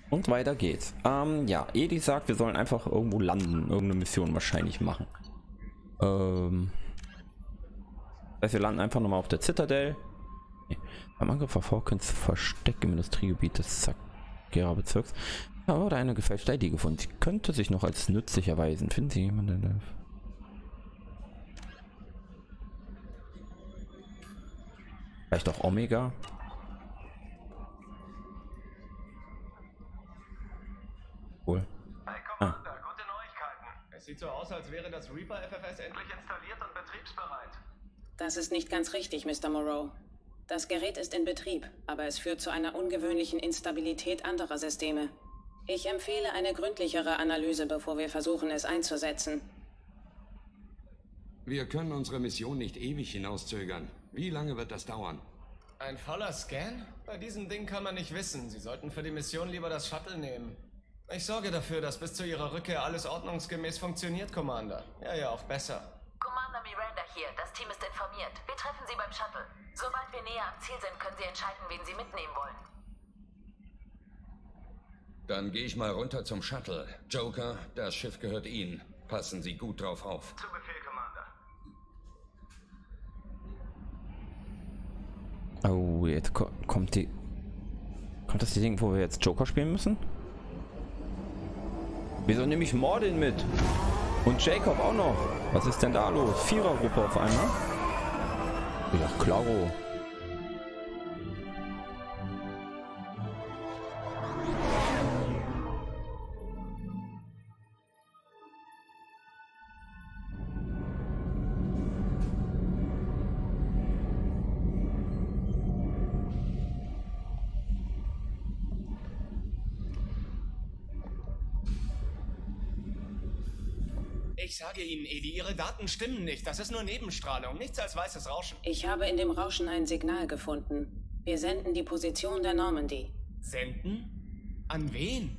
Und weiter geht's. Ja, Edi sagt, wir sollen einfach irgendwo landen. Irgendeine Mission wahrscheinlich machen. Das heißt, wir landen einfach nochmal auf der Zitadelle. Nee. Beim Angriff auf Hawkins Versteck im Industriegebiet des Sakera-Bezirks. Da wurde eine gefälschte ID gefunden. Sie könnte sich noch als nützlich erweisen. Finden Sie jemanden, der... Vielleicht auch Omega? Cool. Hey Commander, gute Neuigkeiten. Es sieht so aus, als wäre das Reaper FFS endlich installiert und betriebsbereit. Das ist nicht ganz richtig, Mr. Moreau. Das Gerät ist in Betrieb, aber es führt zu einer ungewöhnlichen Instabilität anderer Systeme. Ich empfehle eine gründlichere Analyse, bevor wir versuchen, es einzusetzen. Wir können unsere Mission nicht ewig hinauszögern. Wie lange wird das dauern? Ein voller Scan? Bei diesem Ding kann man nicht wissen. Sie sollten für die Mission lieber das Shuttle nehmen. Ich sorge dafür, dass bis zu Ihrer Rückkehr alles ordnungsgemäß funktioniert, Commander. Ja, auch besser. Commander Miranda hier. Das Team ist informiert. Wir treffen Sie beim Shuttle. Sobald wir näher am Ziel sind, können Sie entscheiden, wen Sie mitnehmen wollen. Dann gehe ich mal runter zum Shuttle. Joker, das Schiff gehört Ihnen. Passen Sie gut drauf auf. Zu Befehl, Commander. Oh, jetzt kommt die... Kommt das die Ding, wo wir jetzt Joker spielen müssen? Wieso nehme ich Mordin mit? Und Jacob auch noch. Was ist denn da los? Vierergruppe auf einmal? Ja, klaro. Ich sage Ihnen, Edi, Ihre Daten stimmen nicht. Das ist nur Nebenstrahlung, nichts als weißes Rauschen. Ich habe in dem Rauschen ein Signal gefunden. Wir senden die Position der Normandy. Senden? An wen?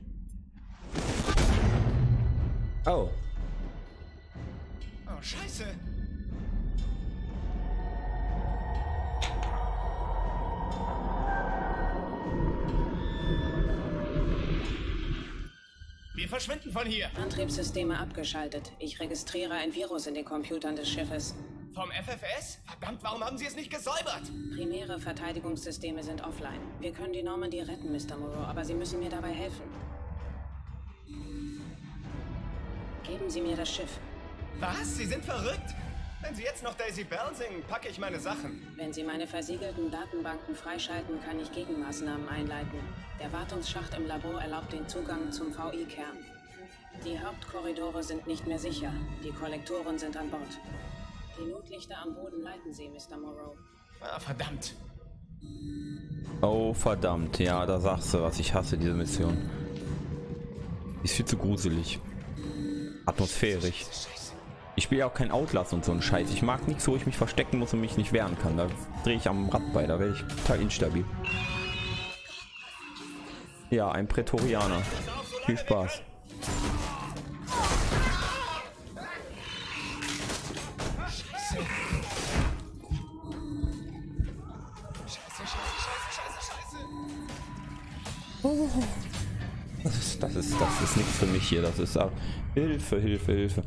Oh. Oh, Scheiße. Wir verschwinden von hier. Antriebssysteme abgeschaltet. Ich registriere ein Virus in den Computern des Schiffes. Vom FFS? Verdammt, warum haben Sie es nicht gesäubert? Primäre Verteidigungssysteme sind offline. Wir können die Normandy retten, Mr. Moreau, aber Sie müssen mir dabei helfen. Geben Sie mir das Schiff. Was? Sie sind verrückt? Wenn Sie jetzt noch Daisy Bell singen, packe ich meine Sachen. Wenn Sie meine versiegelten Datenbanken freischalten, kann ich Gegenmaßnahmen einleiten. Der Wartungsschacht im Labor erlaubt den Zugang zum VI-Kern. Die Hauptkorridore sind nicht mehr sicher. Die Kollektoren sind an Bord. Die Notlichter am Boden leiten Sie, Mr. Moreau. Ah, verdammt. Oh, verdammt. Ja, da sagst du was. Ich hasse diese Mission. Die ist viel zu gruselig. Atmosphärisch. Ich spiele ja auch kein Outlast und so ein Scheiß. Ich mag nichts, wo ich mich verstecken muss und mich nicht wehren kann. Da drehe ich am Rad bei. Da werde ich total instabil. Ja, ein Prätorianer. Viel Spaß. Das ist nichts für mich hier. Das ist Hilfe, Hilfe, Hilfe.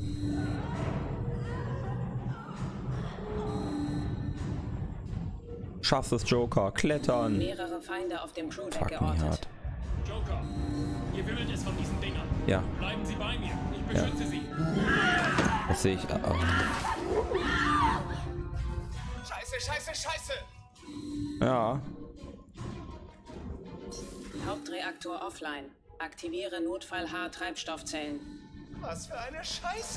Schaffst es, Joker. Klettern. Mehrere Feinde auf dem Crewdeck Fuck me geortet. hard. Joker, ihr wimmelt es von diesen Dingern. Ja. Bleiben Sie bei mir. Ich beschütze Sie. Das sehe ich. Scheiße. Ja. Hauptreaktor offline. Aktiviere Notfall-H-Treibstoffzellen. Was für eine Scheiße.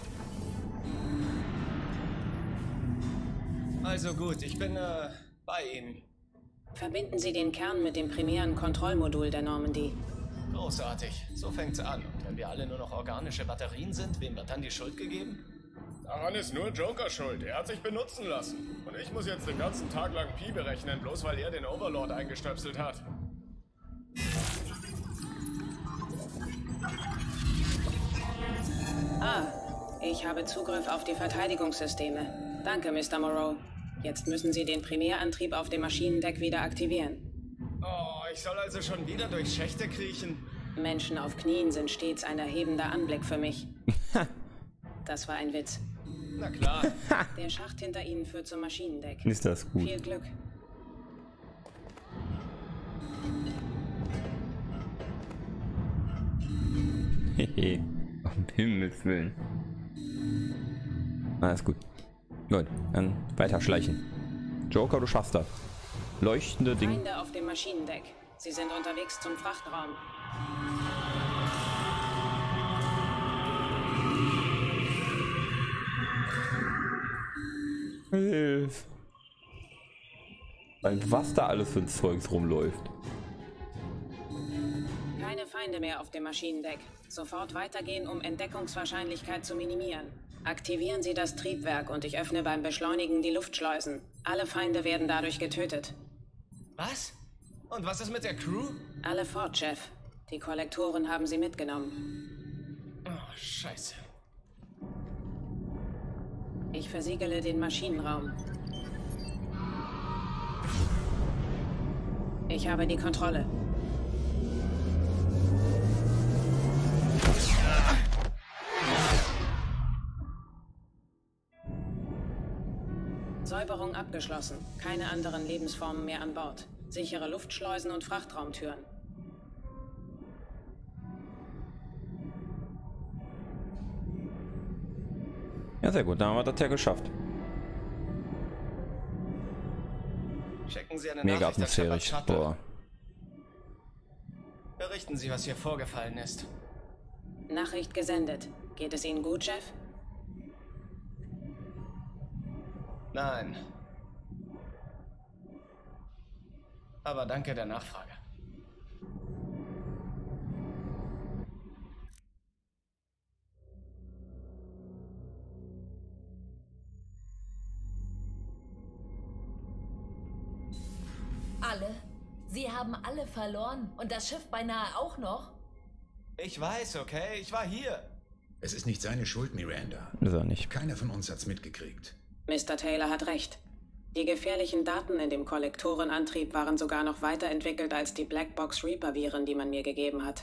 Also gut, ich bin, bei Ihnen. Verbinden Sie den Kern mit dem primären Kontrollmodul der Normandy. Großartig. So fängt's an. Und wenn wir alle nur noch organische Batterien sind, wem wird dann die Schuld gegeben? Daran ist nur Joker schuld. Er hat sich benutzen lassen. Und ich muss jetzt den ganzen Tag lang Pi berechnen, bloß weil er den Overlord eingestöpselt hat. Ich habe Zugriff auf die Verteidigungssysteme. Danke, Mr. Moreau. Jetzt müssen Sie den Primärantrieb auf dem Maschinendeck wieder aktivieren. Oh, ich Ich soll also schon wieder durch Schächte kriechen? Menschen auf Knien sind stets ein erhebender Anblick für mich. Das war ein Witz. Na klar. Der Schacht hinter Ihnen führt zum Maschinendeck. Ist das gut? Viel Glück. Hehe. Um Himmels Willen. Alles gut. Gut, dann weiter schleichen. Joker, du schaffst das. Leuchtende Ding. Feinde auf dem Maschinendeck. Sie sind unterwegs zum Frachtraum. Hilf. Weil was da alles für ein Zeugs rumläuft. Keine Feinde mehr auf dem Maschinendeck. Sofort weitergehen, um Entdeckungswahrscheinlichkeit zu minimieren. Aktivieren Sie das Triebwerk und ich öffne beim Beschleunigen die Luftschleusen. Alle Feinde werden dadurch getötet. Was? Und was ist mit der Crew? Alle fort, Chef. Die Kollektoren haben sie mitgenommen. Oh, scheiße. Ich versiegele den Maschinenraum. Ich habe die Kontrolle. Säuberung abgeschlossen. Keine anderen Lebensformen mehr an Bord. Sichere Luftschleusen und Frachtraumtüren. Ja, sehr gut. Dann haben wir das ja geschafft. Schicken Sie eine Mega Nachricht an Shepard atmosphärisch. Shuttle. Boah. Berichten Sie, was hier vorgefallen ist. Nachricht gesendet. Geht es Ihnen gut, Chef? Nein. Aber danke der Nachfrage. Alle? Sie haben alle verloren und das Schiff beinahe auch noch? Ich weiß, okay? Ich war hier. Es ist nicht seine Schuld, Miranda. Ist er nicht. Keiner von uns hat's mitgekriegt. Mr. Taylor hat recht. Die gefährlichen Daten in dem Kollektorenantrieb waren sogar noch weiterentwickelt als die Blackbox Reaper-Viren, die man mir gegeben hat.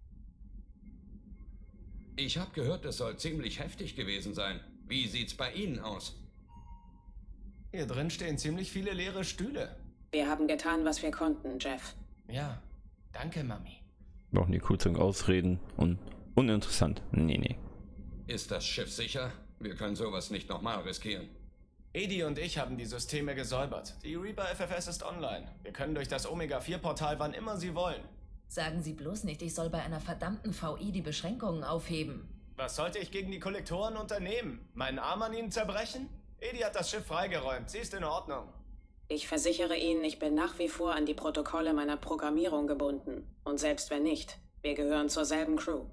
Ich habe gehört, es soll ziemlich heftig gewesen sein. Wie sieht's bei Ihnen aus? Hier drin stehen ziemlich viele leere Stühle. Wir haben getan, was wir konnten, Jeff. Ja, danke, Mami. Brauchen die kurzen Ausreden und uninteressant. Nee. Ist das Schiff sicher? Wir können sowas nicht nochmal riskieren. Edi und ich haben die Systeme gesäubert. Die Reaper FFS ist online. Wir können durch das Omega-4-Portal wann immer Sie wollen. Sagen Sie bloß nicht, ich soll bei einer verdammten VI die Beschränkungen aufheben. Was sollte ich gegen die Kollektoren unternehmen? Meinen Arm an ihnen zerbrechen? Edi hat das Schiff freigeräumt. Sie ist in Ordnung. Ich versichere Ihnen, ich bin nach wie vor an die Protokolle meiner Programmierung gebunden. Und selbst wenn nicht, wir gehören zur selben Crew.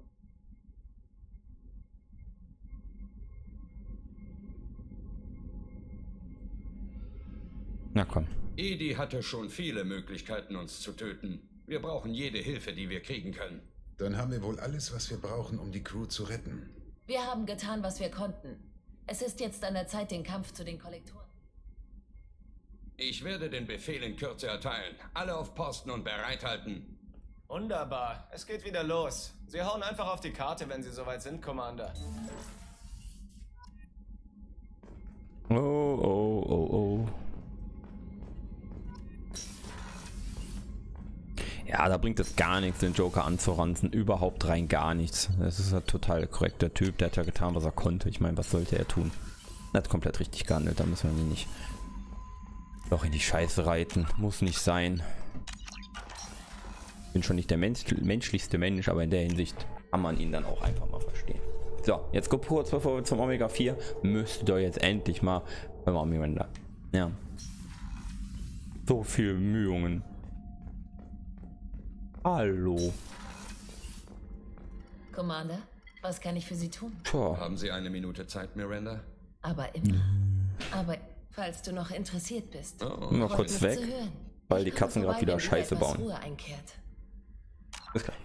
Na komm. Edi hatte schon viele Möglichkeiten, uns zu töten. Wir brauchen jede Hilfe, die wir kriegen können. Dann haben wir wohl alles, was wir brauchen, um die Crew zu retten. Wir haben getan, was wir konnten. Es ist jetzt an der Zeit, den Kampf zu den Kollektoren. Ich werde den Befehl in Kürze erteilen. Alle auf Posten und bereithalten. Wunderbar. Es geht wieder los. Sie hauen einfach auf die Karte, wenn Sie soweit sind, Commander. Oh. Ja, da bringt es gar nichts, den Joker anzuranzen. Überhaupt rein gar nichts. Das ist ein total korrekter Typ. Der hat ja getan, was er konnte. Ich meine, was sollte er tun? Er hat komplett richtig gehandelt. Da müssen wir ihn nicht doch in die Scheiße reiten. Muss nicht sein. Bin schon nicht der menschlichste Mensch, aber in der Hinsicht kann man ihn dann auch einfach mal verstehen. So, jetzt kurz bevor wir zum Omega 4, müsste doch jetzt endlich mal Miranda. Ja. So viele Bemühungen. Hallo. Commander, was kann ich für Sie tun? Haben Sie eine Minute Zeit, Miranda? Aber immer. Aber falls du noch interessiert bist. Mal kurz weg, weil die Katzen gerade wieder Scheiße bauen. Ruhe einkehrt. Bis gleich.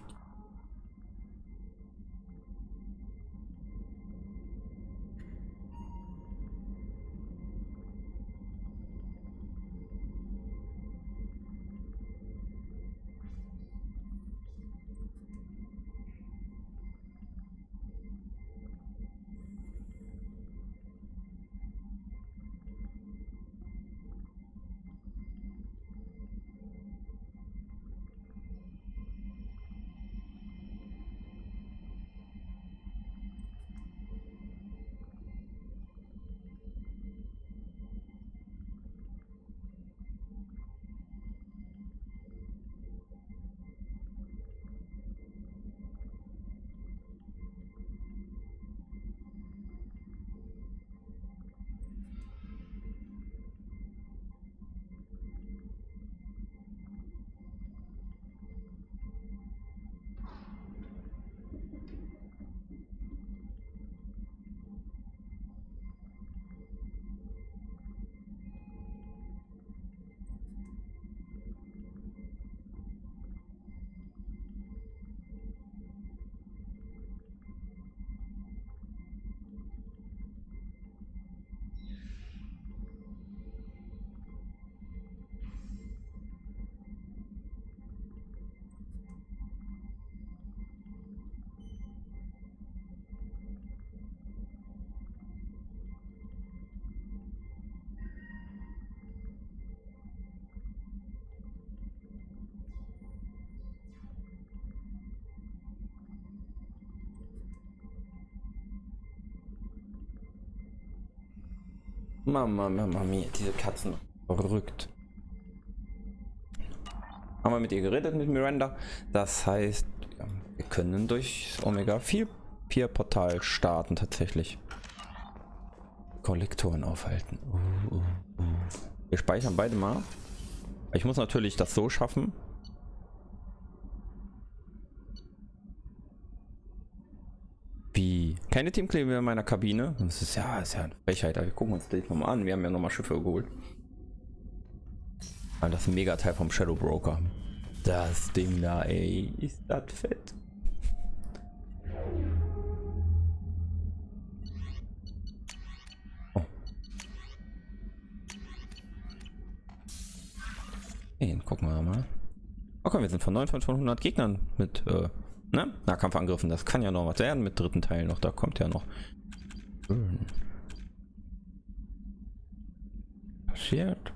Mama mia, diese Katzen. Verrückt. Haben wir mit ihr geredet, mit Miranda. Das heißt, wir können durch Omega 4 Portal starten tatsächlich. Kollektoren aufhalten. Wir speichern beide mal. Ich muss natürlich das so schaffen. Wie? Keine Teamklebe in meiner Kabine. Das ist ja eine Frechheit. Wir gucken uns das nochmal an. Wir haben ja nochmal Schiffe geholt. Aber das ist ein Mega-Teil vom Shadow Broker. Das Ding da, ey. Ist das fett. Gucken wir mal. Okay, wir sind von 9 von 100 Gegnern mit Nahkampfangriffen. Das kann ja noch was werden mit dritten Teil noch. Da kommt ja noch. Passiert.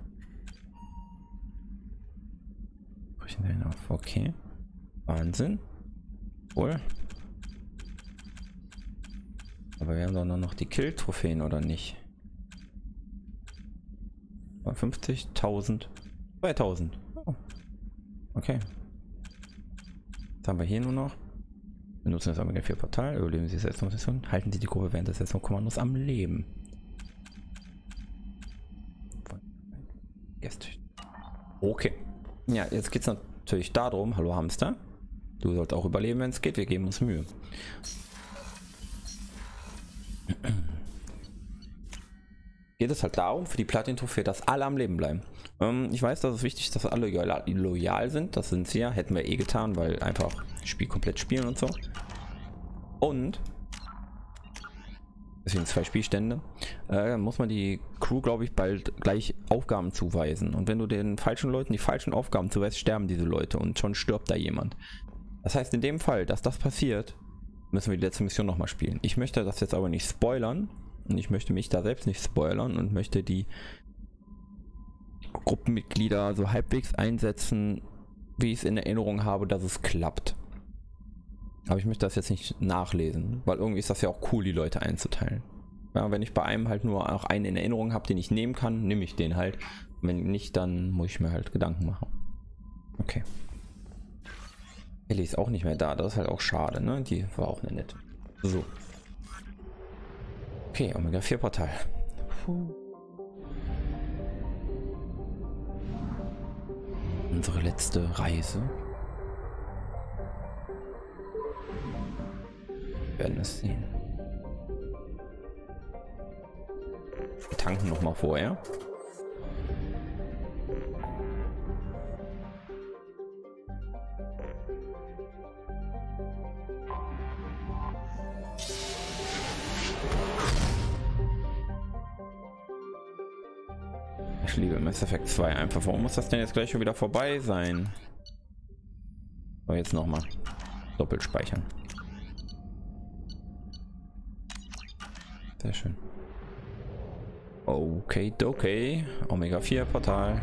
Okay. Wahnsinn. Wohl. Aber wir haben doch nur noch die Kill-Trophäen, oder nicht? 50.000. 2000. Oh. Okay. Jetzt haben wir hier nur noch. Wir nutzen das Omega 4 Portal. Überleben Sie die Selbstmission. Halten Sie die Gruppe während des Selbstmordkommandos am Leben. Okay. Ja, jetzt geht es natürlich darum. Hallo Hamster. Du sollst auch überleben, wenn es geht. Wir geben uns Mühe. Geht es halt darum, für die Platin-Trophäe, dass alle am Leben bleiben. Ich weiß, dass es wichtig ist, dass alle loyal sind. Das sind sie ja. Hätten wir eh getan, weil einfach das Spiel komplett spielen und so. Und deswegen 2 Spielstände. Muss man die Crew, glaube ich, bald gleich Aufgaben zuweisen. Und wenn du den falschen Leuten die falschen Aufgaben zuweist, sterben diese Leute und schon stirbt da jemand. Das heißt, in dem Fall, dass das passiert, müssen wir die letzte Mission nochmal spielen. Ich möchte das jetzt aber nicht spoilern. Und ich möchte mich da selbst nicht spoilern und möchte die Gruppenmitglieder so halbwegs einsetzen, wie ich es in Erinnerung habe, dass es klappt. Aber ich möchte das jetzt nicht nachlesen, weil irgendwie ist das ja auch cool, die Leute einzuteilen. Ja, wenn ich bei einem halt nur auch einen in Erinnerung habe, den ich nehmen kann, nehme ich den halt. Wenn nicht, dann muss ich mir halt Gedanken machen. Okay. Ellie ist auch nicht mehr da, das ist halt auch schade, ne? Die war auch nett. So. Okay, Omega 4 Portal. Unsere letzte Reise. Wir werden es sehen. Wir tanken noch mal vorher. Ich liebe Mass Effect 2 einfach. Warum muss das denn jetzt gleich schon wieder vorbei sein? Aber jetzt noch mal doppelt speichern. Sehr schön. Okay. Omega 4 Portal.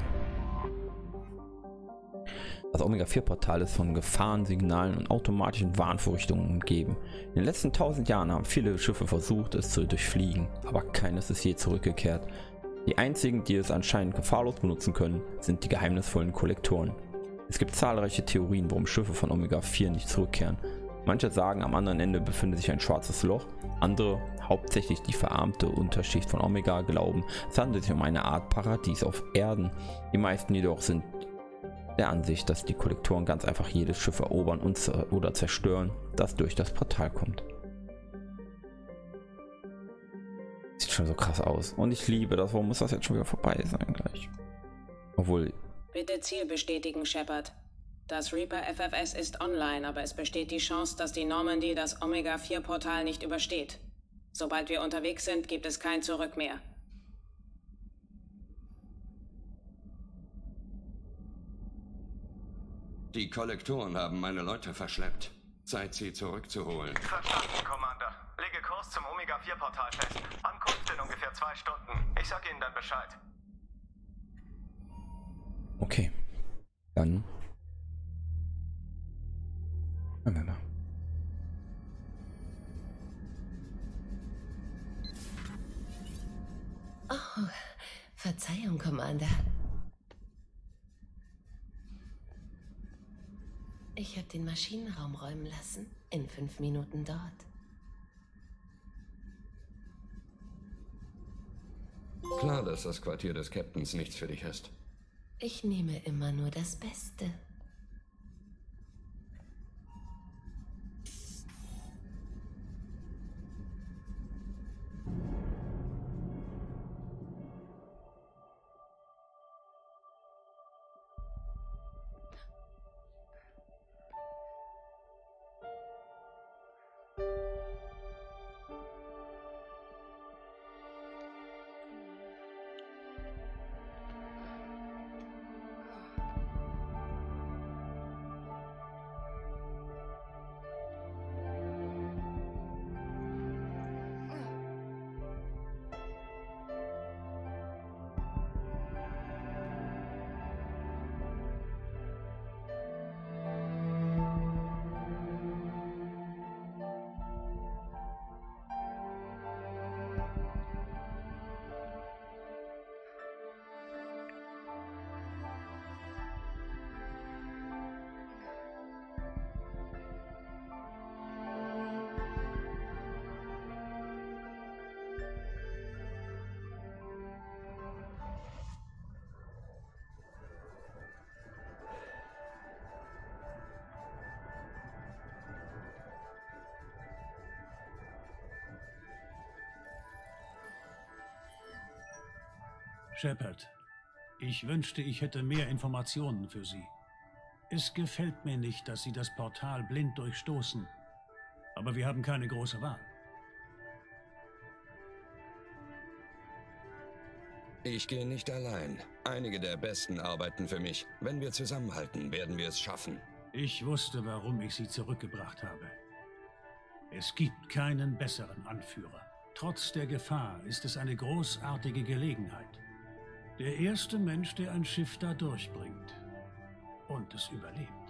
Das Omega 4 Portal ist von Gefahrensignalen und automatischen Warnvorrichtungen umgeben. In den letzten 1000 Jahren haben viele Schiffe versucht, es zu durchfliegen, aber keines ist je zurückgekehrt. Die einzigen, die es anscheinend gefahrlos benutzen können, sind die geheimnisvollen Kollektoren. Es gibt zahlreiche Theorien, warum Schiffe von Omega 4 nicht zurückkehren. Manche sagen, am anderen Ende befindet sich ein schwarzes Loch. Andere, hauptsächlich die verarmte Unterschicht von Omega, glauben, es handelt sich um eine Art Paradies auf Erden. Die meisten jedoch sind der Ansicht, dass die Kollektoren ganz einfach jedes Schiff erobern oder zerstören, das durch das Portal kommt. Sieht schon so krass aus. Und ich liebe das. Warum muss das jetzt schon wieder vorbei sein gleich? Obwohl... Bitte Ziel bestätigen, Shepard. Das Reaper FFS ist online, aber es besteht die Chance, dass die Normandy das Omega 4 Portal nicht übersteht. Sobald wir unterwegs sind, gibt es kein Zurück mehr. Die Kollektoren haben meine Leute verschleppt. Zeit, sie zurückzuholen. Verstanden, Commander. Lege Kurs zum Omega 4 Portal fest. Ankunft in ungefähr 2 Stunden. Ich sag Ihnen dann Bescheid. Okay. Dann. Machen wir mal. Oh, Verzeihung, Commander. Ich habe den Maschinenraum räumen lassen. In 5 Minuten dort. Klar, dass das Quartier des Captains nichts für dich ist. Ich nehme immer nur das Beste. Shepard, ich wünschte, ich hätte mehr Informationen für Sie. Es gefällt mir nicht, dass Sie das Portal blind durchstoßen. Aber wir haben keine große Wahl. Ich gehe nicht allein. Einige der Besten arbeiten für mich. Wenn wir zusammenhalten, werden wir es schaffen. Ich wusste, warum ich Sie zurückgebracht habe. Es gibt keinen besseren Anführer. Trotz der Gefahr ist es eine großartige Gelegenheit. Der erste Mensch, der ein Schiff da durchbringt und es überlebt.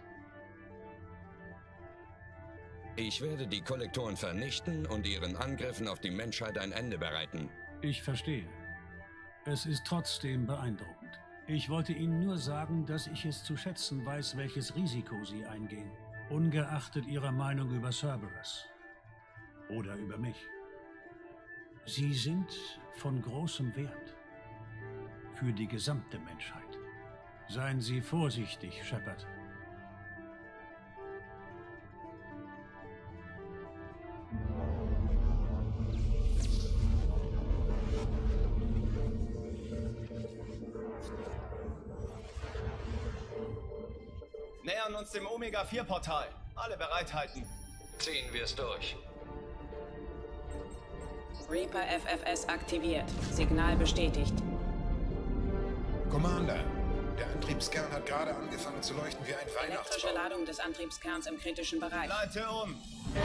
Ich werde die Kollektoren vernichten und ihren Angriffen auf die Menschheit ein Ende bereiten. Ich verstehe. Es ist trotzdem beeindruckend. Ich wollte Ihnen nur sagen, dass ich es zu schätzen weiß, welches Risiko Sie eingehen, ungeachtet Ihrer Meinung über Cerberus oder über mich. Sie sind von großem Wert. Für die gesamte Menschheit. Seien Sie vorsichtig, Shepard. Nähern uns dem Omega-4-Portal. Alle bereithalten. Ziehen wir es durch. Reaper FFS aktiviert. Signal bestätigt. Commander, der Antriebskern hat gerade angefangen zu leuchten wie ein Elektrische Weihnachtsbaum. Ladung des Antriebskerns im kritischen Bereich. Leite um.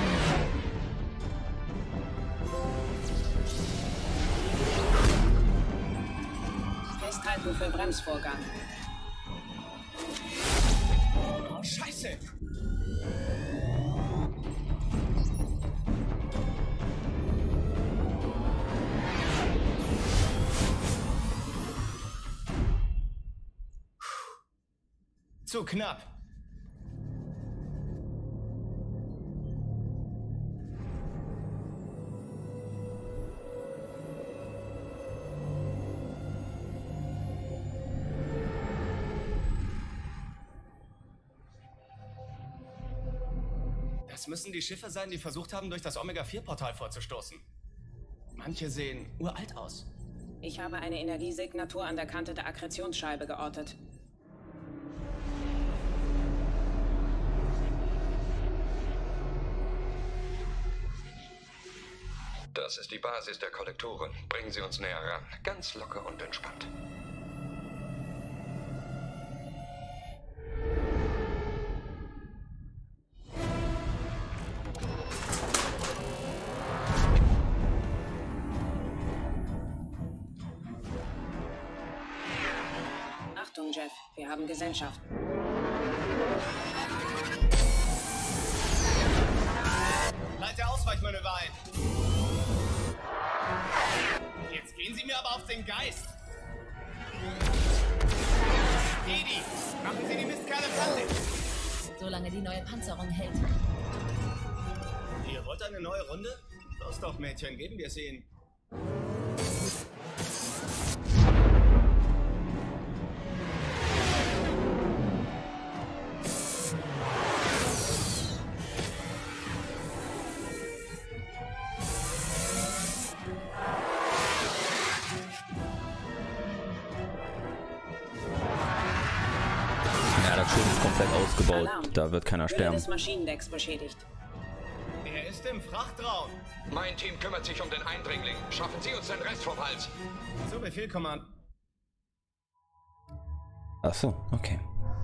Festhalten für Bremsvorgang. Oh, Scheiße! Zu knapp. Das müssen die Schiffe sein, die versucht haben, durch das Omega-4-Portal vorzustoßen. Manche sehen uralt aus. Ich habe eine Energiesignatur an der Kante der Akkretionsscheibe geortet. Das ist die Basis der Kollektoren. Bringen Sie uns näher ran. Ganz locker und entspannt. Achtung, Jeff. Wir haben Gesellschaft. Leite Ausweichmanöver ein. Jetzt gehen Sie mir aber auf den Geist. solange die neue Panzerung hält. Ihr wollt eine neue Runde? Los doch, Mädchen, geben wir es ihnen. Ausgebaut. Alarm. Da wird keiner sterben. Des Maschinendecks beschädigt. Er ist im Frachtraum. Mein Team kümmert sich um den Eindringling. Schaffen Sie uns den Rest vom Hals. So Befehl, Command. Ach so, okay.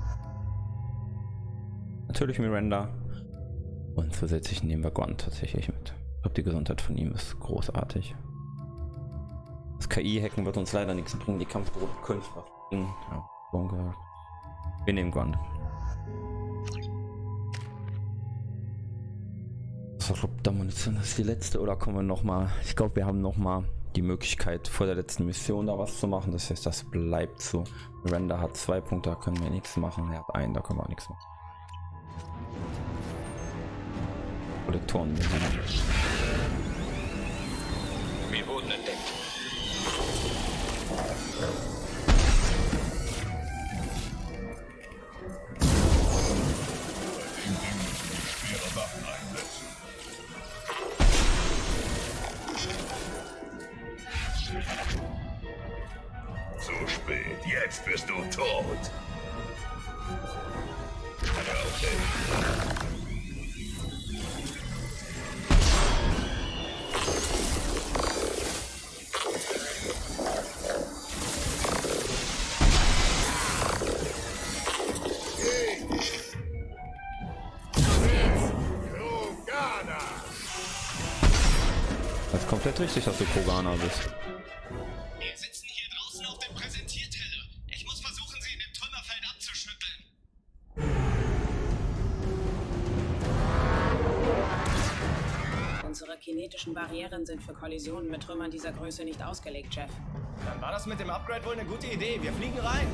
Natürlich Miranda. Und zusätzlich nehmen wir Gon tatsächlich mit. Ich glaube, die Gesundheit von ihm ist großartig. Das KI-Hacken wird uns leider nichts bringen. Die Kampfdrohnen können was bringen. Ja, wir nehmen Gon. Munition ist die letzte, oder kommen wir noch mal? Ich glaube, wir haben noch mal die Möglichkeit vor der letzten Mission da was zu machen. Das heißt, das bleibt so. Miranda hat 2 Punkte, da können wir nichts machen. Er hat 1, da können wir auch nichts machen. Kollektoren. Wir wurden entdeckt. Zu spät, jetzt bist du tot. Okay. Das ist komplett richtig, dass du Kroganer bist. Wir sitzen hier draußen auf dem Präsentierteller. Ich muss versuchen, sie in dem Trümmerfeld abzuschütteln. Unsere kinetischen Barrieren sind für Kollisionen mit Trümmern dieser Größe nicht ausgelegt, Chef. Dann war das mit dem Upgrade wohl eine gute Idee. Wir fliegen rein.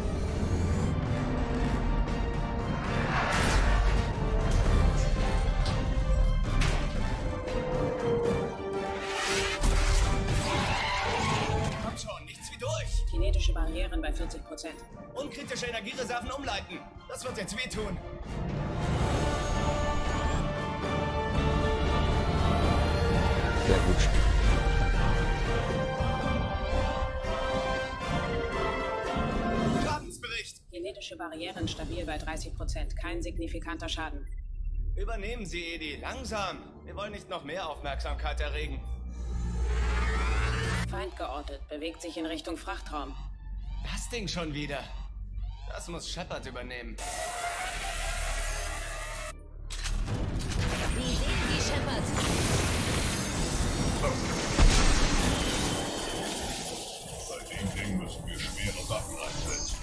Kommt schon, nichts wie durch. Kinetische Barrieren bei 40%. Unkritische Energiereserven umleiten. Das wird jetzt wehtun. Sehr gut. Schadensbericht. Kinetische Barrieren stabil bei 30%. Kein signifikanter Schaden. Übernehmen Sie, Edi. Langsam. Wir wollen nicht noch mehr Aufmerksamkeit erregen. Feind geortet. Bewegt sich in Richtung Frachtraum. Das Ding schon wieder. Das muss Shepard übernehmen. Wie sehen Sie Shepard? Bei dem Ding müssen wir schwere Waffen einsetzen.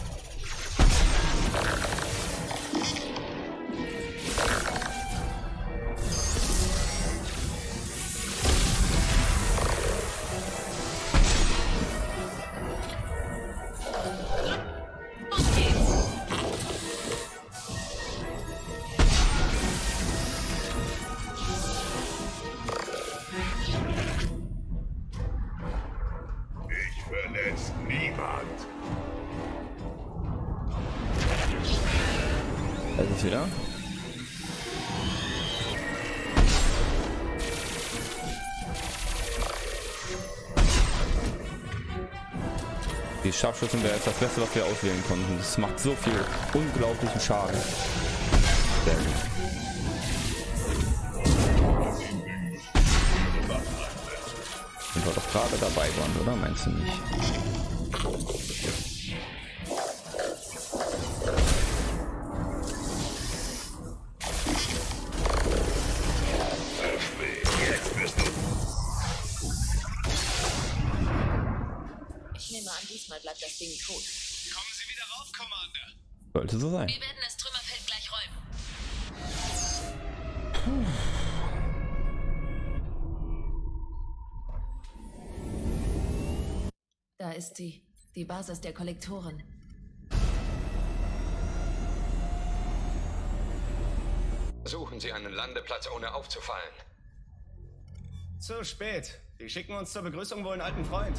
Ich verletze niemand. Da ist es wieder. Die Scharfschützen wäre jetzt das Beste, was wir auswählen konnten. Das macht so viel unglaublichen Schaden. Sehr gut. Sind wir doch gerade dabei waren, oder? Meinst du nicht? Jetzt bist du. Ich nehme an, diesmal bleibt das Ding tot. Kommen Sie wieder rauf, Commander. Sollte so sein. Wir werden das Trümmerfeld gleich räumen. Da ist sie. Die Basis der Kollektoren. Suchen Sie einen Landeplatz, ohne aufzufallen. Zu spät. Die schicken uns zur Begrüßung wohl einen alten Freund.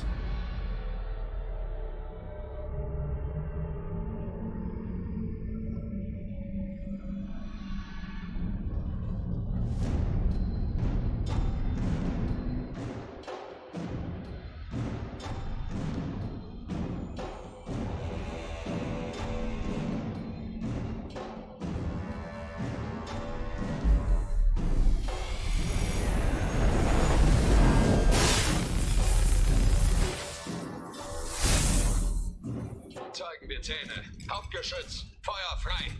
Zeigen wir Zähne. Hauptgeschütz. Feuer frei.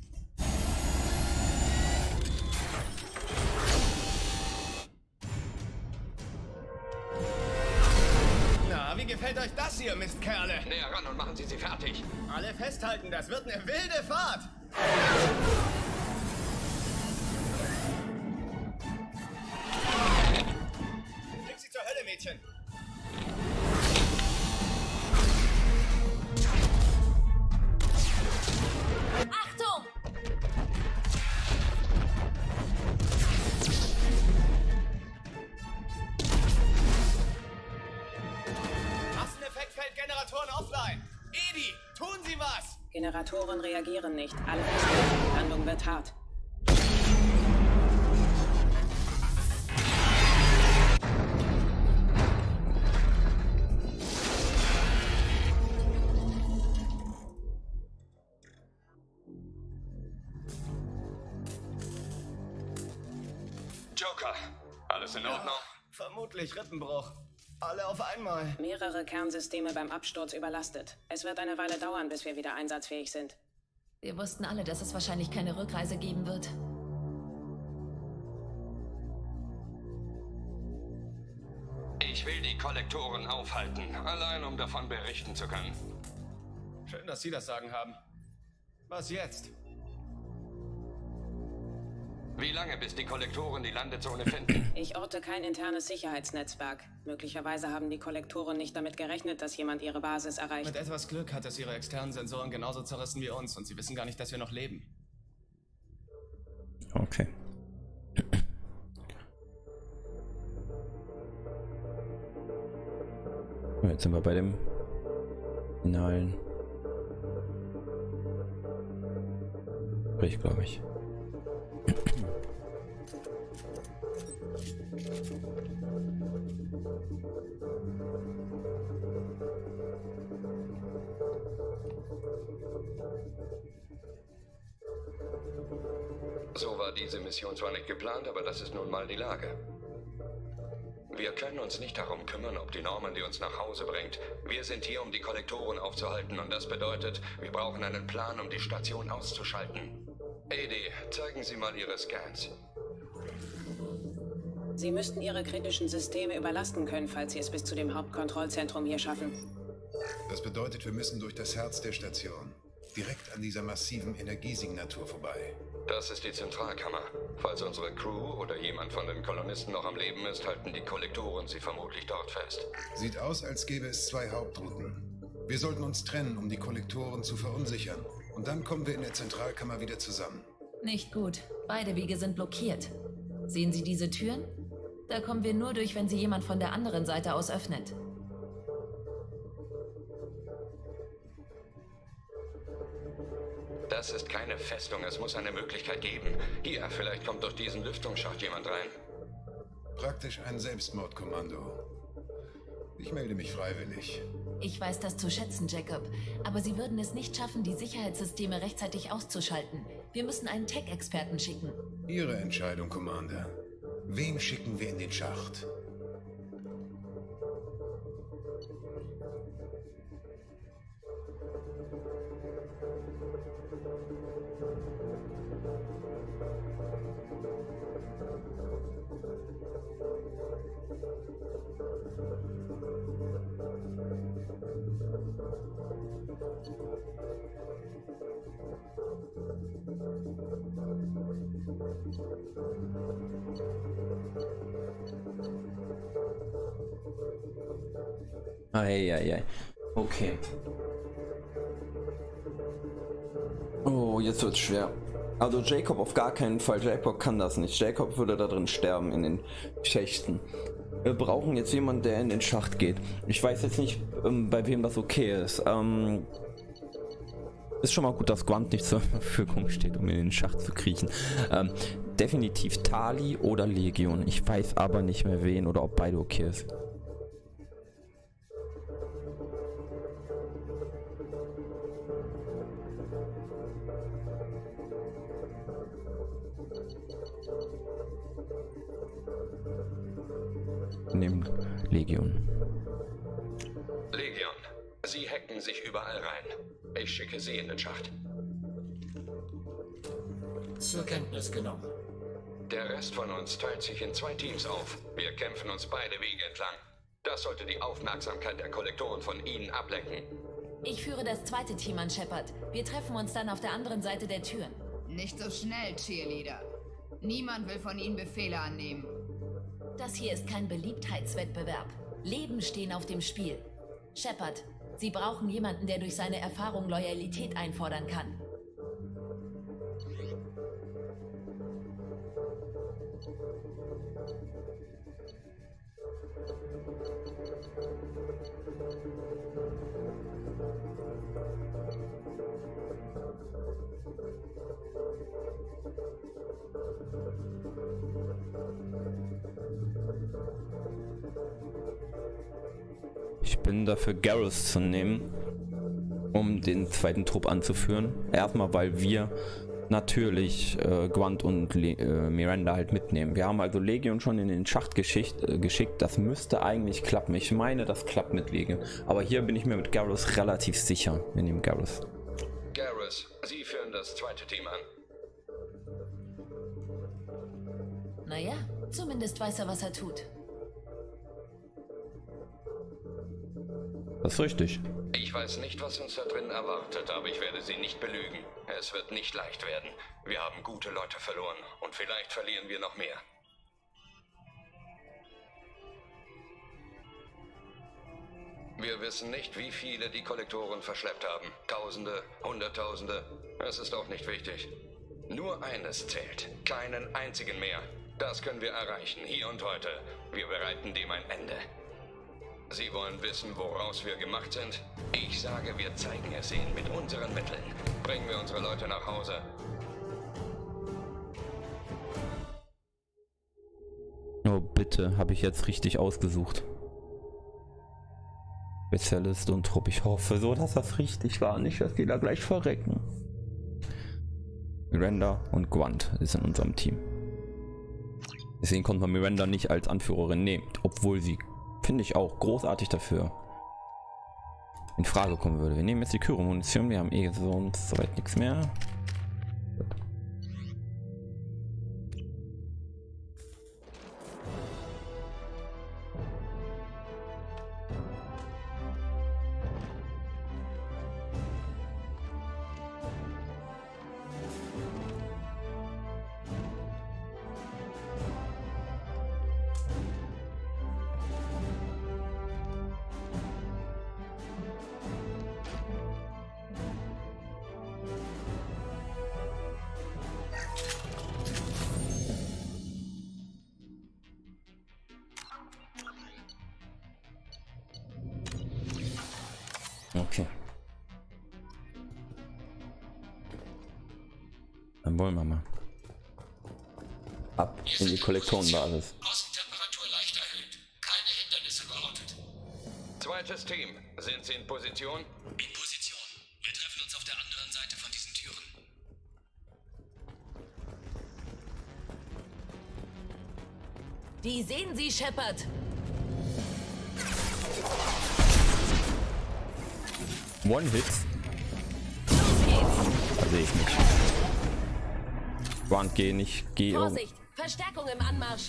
Na, wie gefällt euch das hier, Mistkerle? Näher ran und machen Sie sie fertig. Alle festhalten, das wird eine wilde Fahrt. Bring sie zur Hölle, Mädchen. Achtung! Masseneffektfeldgeneratoren offline. Edi, tun Sie was! Generatoren reagieren nicht. Alle festhalten. Die Landung wird hart. Joker, alles in Ordnung? Vermutlich Rippenbruch. Alle auf einmal. Mehrere Kernsysteme beim Absturz überlastet. Es wird eine Weile dauern, bis wir wieder einsatzfähig sind. Wir wussten alle, dass es wahrscheinlich keine Rückreise geben wird. Ich will die Kollektoren aufhalten, allein um davon berichten zu können. Schön, dass Sie das Sagen haben. Was jetzt? Wie lange, bis die Kollektoren die Landezone finden? Ich orte kein internes Sicherheitsnetzwerk. Möglicherweise haben die Kollektoren nicht damit gerechnet, dass jemand ihre Basis erreicht. Mit etwas Glück hat es ihre externen Sensoren genauso zerrissen wie uns und sie wissen gar nicht, dass wir noch leben. Okay. Jetzt sind wir bei dem finalen Bericht, glaube ich. So war diese Mission zwar nicht geplant, aber das ist nun mal die Lage. Wir können uns nicht darum kümmern, ob die Normandy uns nach Hause bringt. Wir sind hier, um die Kollektoren aufzuhalten und das bedeutet, wir brauchen einen Plan, um die Station auszuschalten. Edi, zeigen Sie mal Ihre Scans. Sie müssten Ihre kritischen Systeme überlasten können, falls Sie es bis zu dem Hauptkontrollzentrum hier schaffen. Das bedeutet, wir müssen durch das Herz der Station. Direkt an dieser massiven Energiesignatur vorbei. Das ist die Zentralkammer. Falls unsere Crew oder jemand von den Kolonisten noch am Leben ist, halten die Kollektoren sie vermutlich dort fest. Sieht aus, als gäbe es zwei Hauptrouten. Wir sollten uns trennen, um die Kollektoren zu verunsichern. Und dann kommen wir in der Zentralkammer wieder zusammen. Nicht gut. Beide Wege sind blockiert. Sehen Sie diese Türen? Da kommen wir nur durch, wenn sie jemand von der anderen Seite aus öffnet. Das ist keine Festung, es muss eine Möglichkeit geben. Hier, vielleicht kommt durch diesen Lüftungsschacht jemand rein. Praktisch ein Selbstmordkommando. Ich melde mich freiwillig. Ich weiß das zu schätzen, Jacob. Aber Sie würden es nicht schaffen, die Sicherheitssysteme rechtzeitig auszuschalten. Wir müssen einen Tech-Experten schicken. Ihre Entscheidung, Commander. Wen schicken wir in den Schacht? Eieiei. Okay. Oh, jetzt wird's schwer. Also Jacob auf gar keinen Fall. Jacob kann das nicht. Jacob würde da drin sterben in den Schächten. Wir brauchen jetzt jemanden, der in den Schacht geht. Ich weiß jetzt nicht, bei wem das okay ist. Ist schon mal gut, dass Gwant nicht zur Verfügung steht, um in den Schacht zu kriechen. Definitiv Tali oder Legion. Ich weiß aber nicht mehr wen oder ob beide okay ist. Nehmen Legion. Legion, Sie hacken sich überall rein. Ich schicke Sie in den Schacht. Zur Kenntnis genommen. Der Rest von uns teilt sich in 2 Teams auf. Wir kämpfen uns beide Wege entlang. Das sollte die Aufmerksamkeit der Kollektoren von Ihnen ablenken. Ich führe das zweite Team an, Shepard. Wir treffen uns dann auf der anderen Seite der Türen. Nicht so schnell, Cheerleader. Niemand will von Ihnen Befehle annehmen. Das hier ist kein Beliebtheitswettbewerb. Leben stehen auf dem Spiel. Shepard, Sie brauchen jemanden, der durch seine Erfahrung Loyalität einfordern kann. Ich bin dafür, Garrus zu nehmen, um den zweiten Trupp anzuführen. Erstmal, weil wir natürlich Gwant und Miranda halt mitnehmen. Wir haben also Legion schon in den Schacht geschickt. Das müsste eigentlich klappen. Ich meine, das klappt mit Legion. Aber hier bin ich mir mit Garrus relativ sicher. Wir nehmen Garrus. Garrus, Sie führen das zweite Team an. Naja, zumindest weiß er, was er tut. Das ist richtig. Ich weiß nicht, was uns da drin erwartet, aber ich werde Sie nicht belügen. Es wird nicht leicht werden. Wir haben gute Leute verloren und vielleicht verlieren wir noch mehr. Wir wissen nicht, wie viele die Kollektoren verschleppt haben. Tausende, Hunderttausende. Es ist auch nicht wichtig. Nur eines zählt. Keinen einzigen mehr. Das können wir erreichen, hier und heute. Wir bereiten dem ein Ende. Sie wollen wissen, woraus wir gemacht sind? Ich sage, wir zeigen es Ihnen mit unseren Mitteln. Bringen wir unsere Leute nach Hause. Oh, bitte, habe ich jetzt richtig ausgesucht. Spezialist und Trupp. Ich hoffe so, dass das richtig war. Nicht, dass die da gleich verrecken. Miranda und Gwant ist in unserem Team. Deswegen konnte man Miranda nicht als Anführerin nehmen, obwohl sie, finde ich, auch großartig dafür in Frage kommen würde. Wir nehmen jetzt die Kyro-Munition, wir haben eh sonst soweit nichts mehr. Okay. Dann wollen wir mal. Ab in die Kollektorenbasis. Außentemperatur leicht erhöht. Keine Hindernisse geortet. Zweites Team. Sind Sie in Position? In Position. Wir treffen uns auf der anderen Seite von diesen Türen. Die sehen Sie, Shepard. One-Hits. Da sehe ich nicht. Gwant, geh nicht. Geh. Vorsicht! Verstärkung im Anmarsch!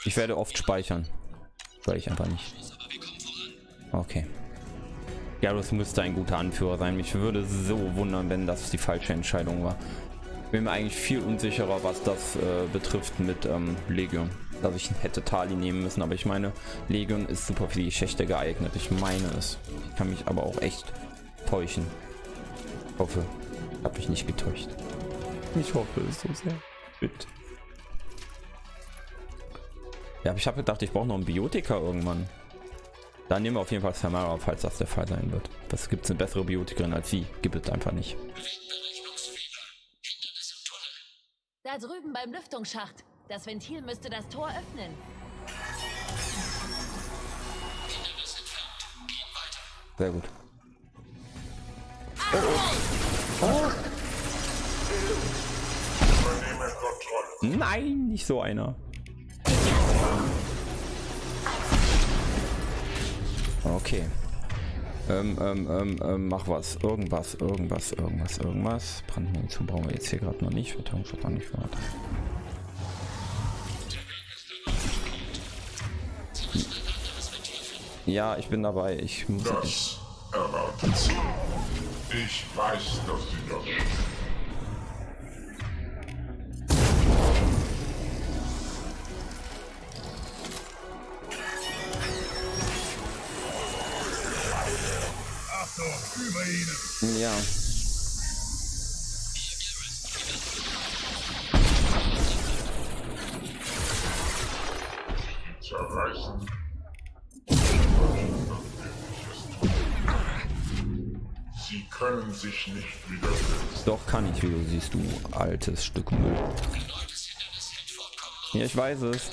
Ich werde oft speichern. Weil ich einfach nicht. Okay. Garrus müsste ein guter Anführer sein. Mich würde so wundern, wenn das die falsche Entscheidung war. Ich bin mir eigentlich viel unsicherer, was das betrifft mit Legion. Dass ich hätte Tali nehmen müssen. Aber ich meine, Legion ist super für die Schächte geeignet. Ich meine es. Ich kann mich aber auch echt täuschen. Ich hoffe, ich habe mich nicht getäuscht. Ich hoffe es so sehr. Bitte. Ja, aber ich habe gedacht, ich brauche noch ein Biotika irgendwann. Dann nehmen wir auf jeden Fall Samara, falls das der Fall sein wird. Was gibt es eine bessere Biotikerin als sie? Gibt es einfach nicht. Da drüben beim Lüftungsschacht. Das Ventil müsste das Tor öffnen. Sehr gut. Oh, oh. Oh. Nein, nicht so einer. Okay. Mach was. Irgendwas. Brandmunition brauchen wir jetzt hier gerade noch nicht. Verteidigungsschutz noch nicht. Ja, ich bin dabei. Ich muss. Das erwarten Sie. Ich weiß, dass Sie das. Über ihnen. Ja. Zerreißen. Sie können sich nicht widersetzen. Doch kann ich, wie du siehst, du altes Stück Müll. Ja, ich weiß es.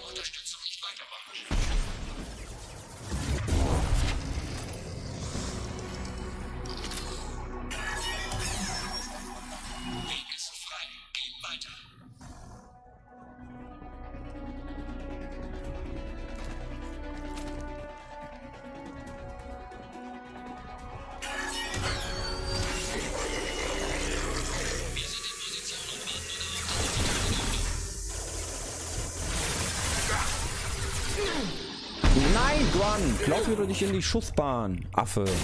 Nein, Guan! Lauf mir doch nicht in die Schussbahn, Affe. Wir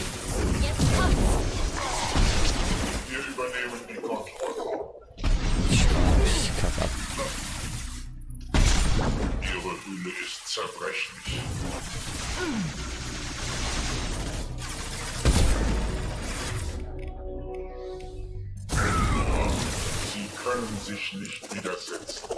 übernehmen die Kontrolle. Ich kack ab. Ihre Hülle ist zerbrechlich. Sie können sich nicht widersetzen.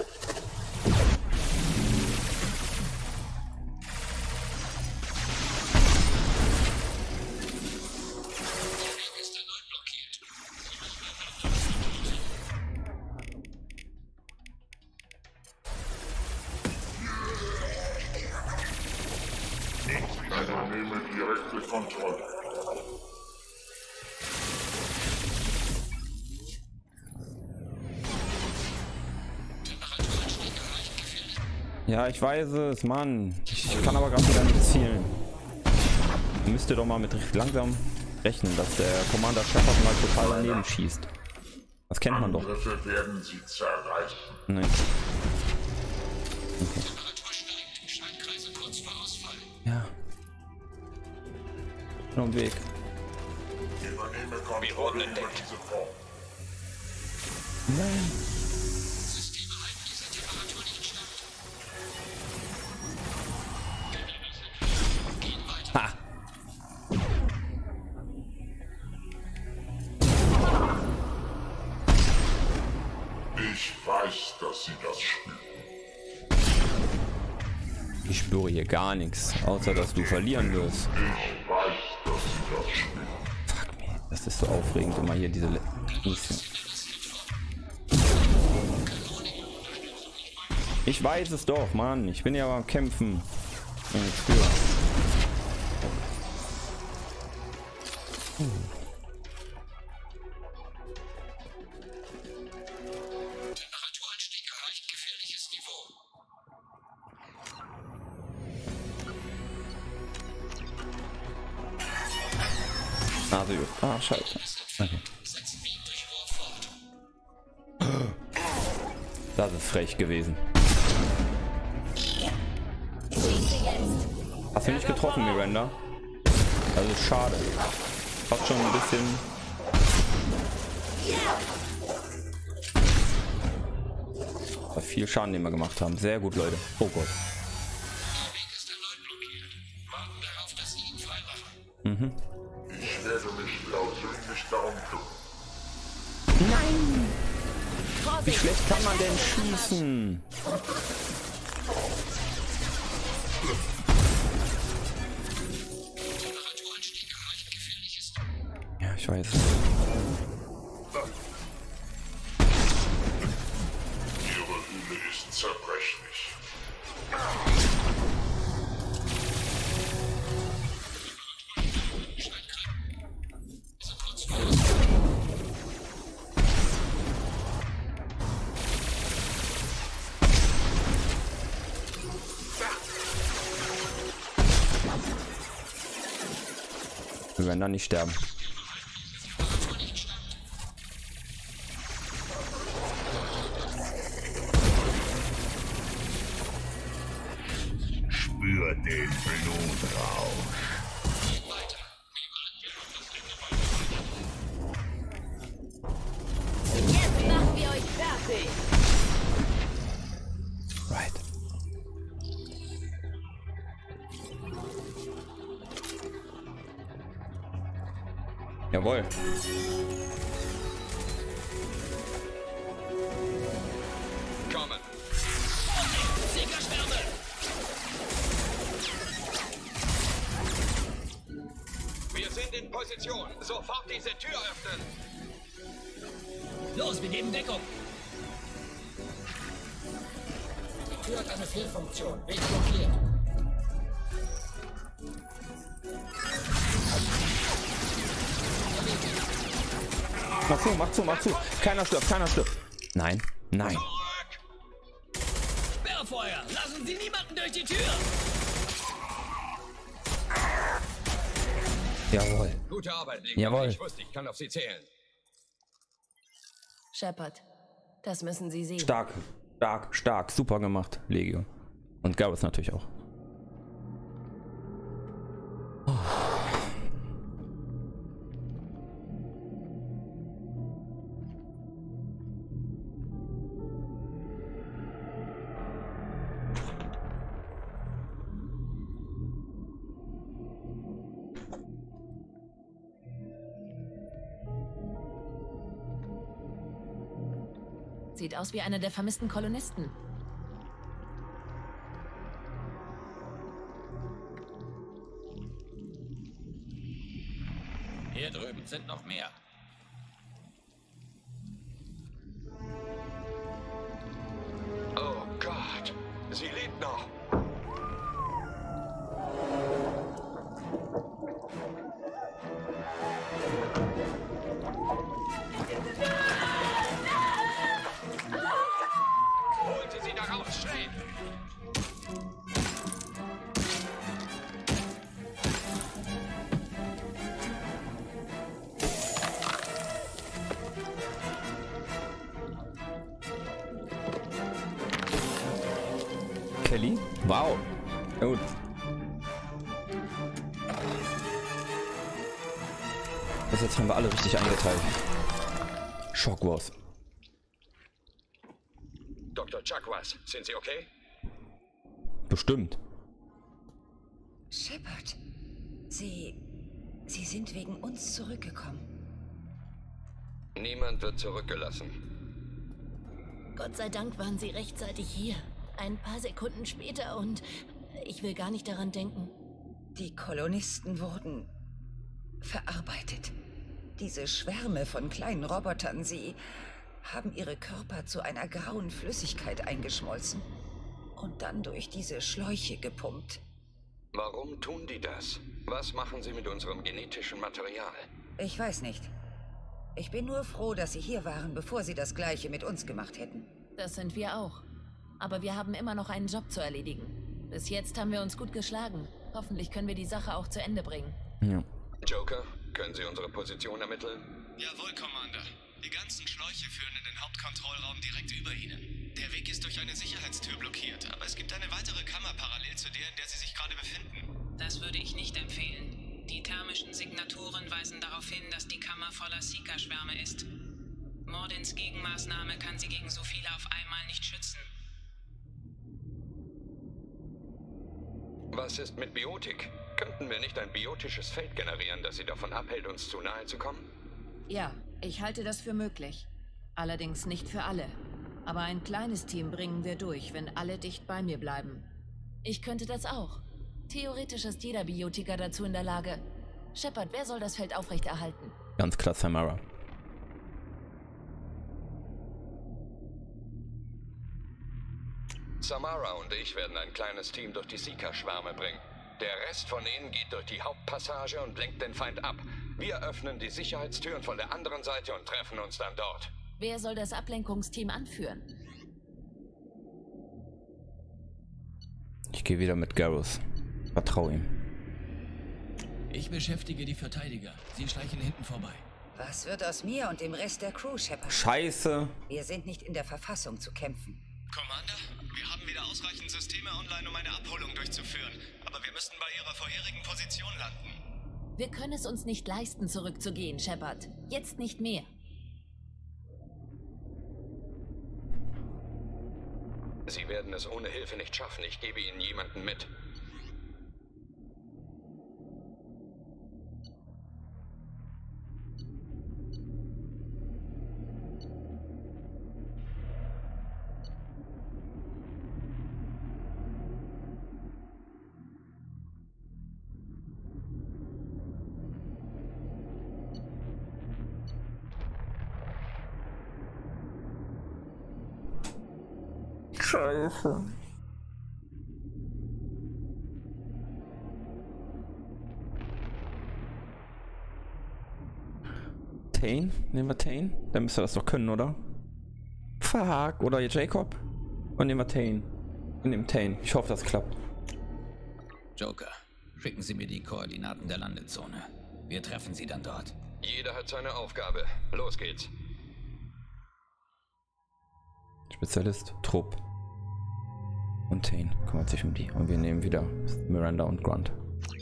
Übernehme direkte Kontrolle. Ja, ich weiß es, Mann. Ich kann aber gerade wieder nicht zielen. Müsst ihr doch mal mit langsam rechnen, dass der Commander Shepard mal total daneben schießt. Das kennt man doch. Angriffe werden sie zerreißen. Nein. Okay. Ja. Noch ein Weg. Übernehme Kontrolle über diese Form. Nein. Ha. Ich weiß, dass Sie das spüren. Ich spüre hier gar nichts, außer dass du verlieren wirst. Ich weiß, dass Sie das spüren. Fuck me, das ist so aufregend, immer hier diese Mission. Ich weiß es doch, Mann. Ich bin ja am Kämpfen. Temperaturanstieg erreicht gefährliches Niveau. Also gut. Ah, scheiße. Okay. Das ist frech gewesen. Hast du nicht getroffen, Miranda? Das ist schade. Fast schon ein bisschen... war viel Schaden, den wir gemacht haben. Sehr gut, Leute. Oh Gott. Mhm. Ich werde mich persönlich darum kümmern. Nein! Wie schlecht kann man denn schießen? Ja, ich weiß. Ihre Hülle ist zerbrechlich. Wir werden dann nicht sterben. Spür den Blutrausch. Jetzt machen wir euch fertig. Right. Jawohl. Kommen. Sickerschwärme! Wir sind in Position. Sofort diese Tür öffnen. Los, wir geben Deckung! Die Tür hat eine Fehlfunktion. Weg blockiert. Mach zu, mach zu. Keiner stirbt, keiner stirbt. Nein, nein. Sperrfeuer! Lassen Sie niemanden durch die Tür! Jawohl. Gute Arbeit, Legion. Jawohl. Ich wusste, ich kann auf Sie zählen. Shepard, das müssen Sie sehen. Stark, stark, stark. Super gemacht, Legion. Und Garrus natürlich auch. Sieht aus wie einer der vermissten Kolonisten. Hier drüben sind noch mehr. Oh Gott, sie lebt noch. Holen Sie sie da raus, schnell! Kelly? Wow. Ja, gut. Bis jetzt haben wir alle richtig eingeteilt. Shock Wars. Dr. Chakwas, sind Sie okay? Bestimmt. Shepard, Sie sind wegen uns zurückgekommen. Niemand wird zurückgelassen. Gott sei Dank waren sie rechtzeitig hier. Ein paar Sekunden später und ich will gar nicht daran denken. Die Kolonisten wurden verarbeitet. Diese Schwärme von kleinen Robotern, sie haben ihre Körper zu einer grauen Flüssigkeit eingeschmolzen und dann durch diese Schläuche gepumpt. Warum tun die das? Was machen sie mit unserem genetischen Material? Ich weiß nicht. Ich bin nur froh, dass Sie hier waren, bevor Sie das Gleiche mit uns gemacht hätten. Das sind wir auch. Aber wir haben immer noch einen Job zu erledigen. Bis jetzt haben wir uns gut geschlagen. Hoffentlich können wir die Sache auch zu Ende bringen. Ja. Joker, können Sie unsere Position ermitteln? Jawohl, Commander. Die ganzen Schläuche führen in den Hauptkontrollraum direkt über Ihnen. Der Weg ist durch eine Sicherheitstür blockiert, aber es gibt eine weitere Kammer parallel zu der, in der Sie sich gerade befinden. immer voller Seeker-Schwärme ist. Mordins Gegenmaßnahme kann sie gegen so viele auf einmal nicht schützen. Was ist mit Biotik? Könnten wir nicht ein biotisches Feld generieren, das sie davon abhält, uns zu nahe zu kommen? Ja, ich halte das für möglich. Allerdings nicht für alle. Aber ein kleines Team bringen wir durch, wenn alle dicht bei mir bleiben. Ich könnte das auch. Theoretisch ist jeder Biotiker dazu in der Lage. Shepard, wer soll das Feld aufrechterhalten? Ganz klar, Samara. Samara und ich werden ein kleines Team durch die Seeker-Schwärme bringen. Der Rest von ihnen geht durch die Hauptpassage und lenkt den Feind ab. Wir öffnen die Sicherheitstüren von der anderen Seite und treffen uns dann dort. Wer soll das Ablenkungsteam anführen? Ich gehe wieder mit Garrus. Vertrau ihm. Ich beschäftige die Verteidiger. Sie schleichen hinten vorbei. Was wird aus mir und dem Rest der Crew, Shepard? Scheiße. Wir sind nicht in der Verfassung zu kämpfen. Commander, wir haben wieder ausreichend Systeme online, um eine Abholung durchzuführen. Aber wir müssen bei Ihrer vorherigen Position landen. Wir können es uns nicht leisten, zurückzugehen, Shepard. Jetzt nicht mehr. Sie werden es ohne Hilfe nicht schaffen. Ich gebe Ihnen jemanden mit. Scheiße. Tane? Nehmen wir Tane? Dann müsste das doch können, oder? Fuck. Oder Jacob? Und nehmen wir Tane. Und nehmen Tane. Ich hoffe, das klappt. Joker, schicken Sie mir die Koordinaten der Landezone. Wir treffen Sie dann dort. Jeder hat seine Aufgabe. Los geht's. Spezialist, Trupp. Und Tane kümmert sich um die. Und wir nehmen wieder Miranda und Grunt.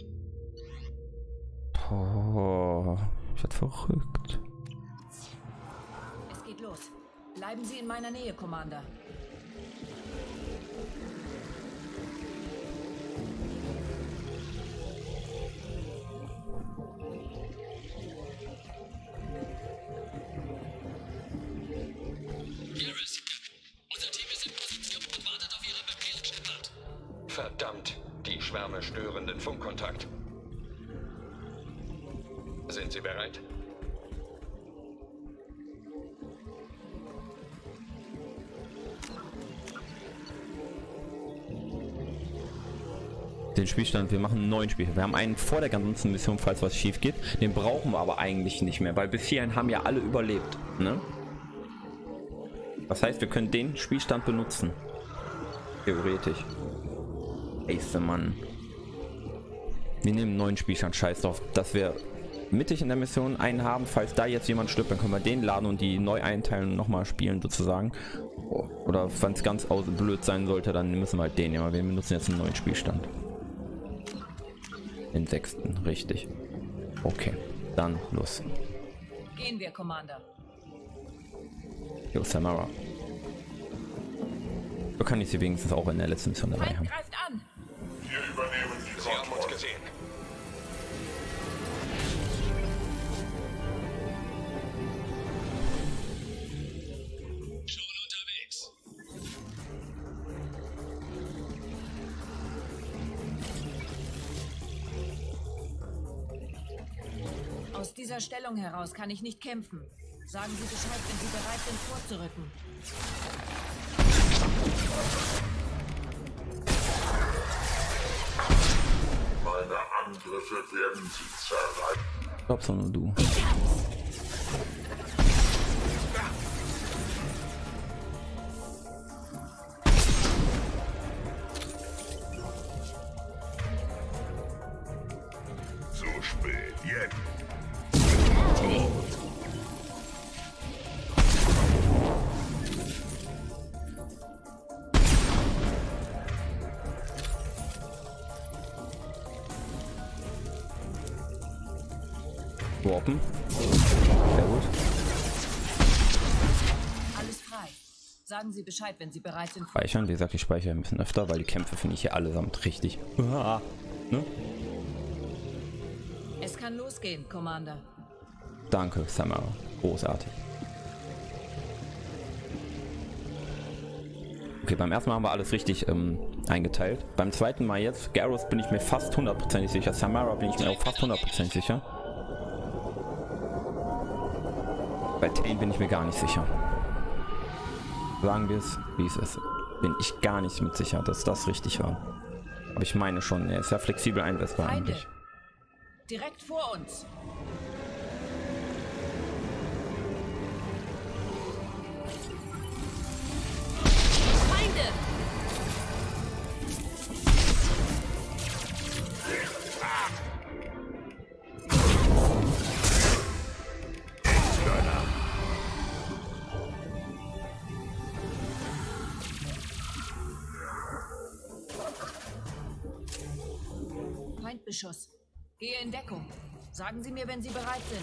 Oh, ich werd verrückt. Es geht los. Bleiben Sie in meiner Nähe, Commander. Verdammt, die Schwärme stören den Funkkontakt. Sind Sie bereit? Den Spielstand, wir machen einen neuen Spiel. Wir haben einen vor der ganzen Mission, falls was schief geht. Den brauchen wir aber eigentlich nicht mehr, weil bis hierhin haben ja alle überlebt. Ne? Das heißt, wir können den Spielstand benutzen. Theoretisch. Scheiße, Mann. Wir nehmen einen neuen Spielstand, scheiß drauf, dass wir mittig in der Mission einen haben, falls da jetzt jemand stirbt, dann können wir den laden und die neu einteilen und nochmal spielen sozusagen. Oder wenn es ganz blöd sein sollte, dann müssen wir halt den nehmen. Wir benutzen jetzt einen neuen Spielstand. Den 6. richtig. Okay, dann los. Gehen wir, Commander. Jo, Samara. So kann ich sie wenigstens auch in der letzten Mission dabei haben. Greift an! Wir übernehmen die Sie haben uns gesehen. Schon unterwegs. Aus dieser Stellung heraus kann ich nicht kämpfen. Sagen Sie Bescheid, wenn Sie bereit sind, vorzurücken. Meine Angriffe werden sie zerreißen. Ich glaub's nur du. So spät, jetzt. warpen. Sehr gut. Alles frei. Sagen Sie Bescheid, wenn Sie bereit sind. Speichern, wie gesagt, ich speichere ein bisschen öfter, weil die Kämpfe finde ich hier allesamt richtig. Ne? Es kann losgehen, Commander. Danke, Samara. Großartig. Okay, beim ersten Mal haben wir alles richtig eingeteilt. Beim zweiten Mal jetzt, Garrus bin ich mir fast 100% sicher. Samara bin ich mir auch fast 100% sicher. Bei Tane bin ich mir gar nicht sicher. Sagen wir es, wie es ist. Bin ich gar nicht mit sicher, dass das richtig war. Aber ich meine schon, er ist ja flexibel einsetzbar eigentlich. Direkt vor uns. Feinde! Feindbeschuss. Gehe in Deckung. Sagen Sie mir, wenn Sie bereit sind.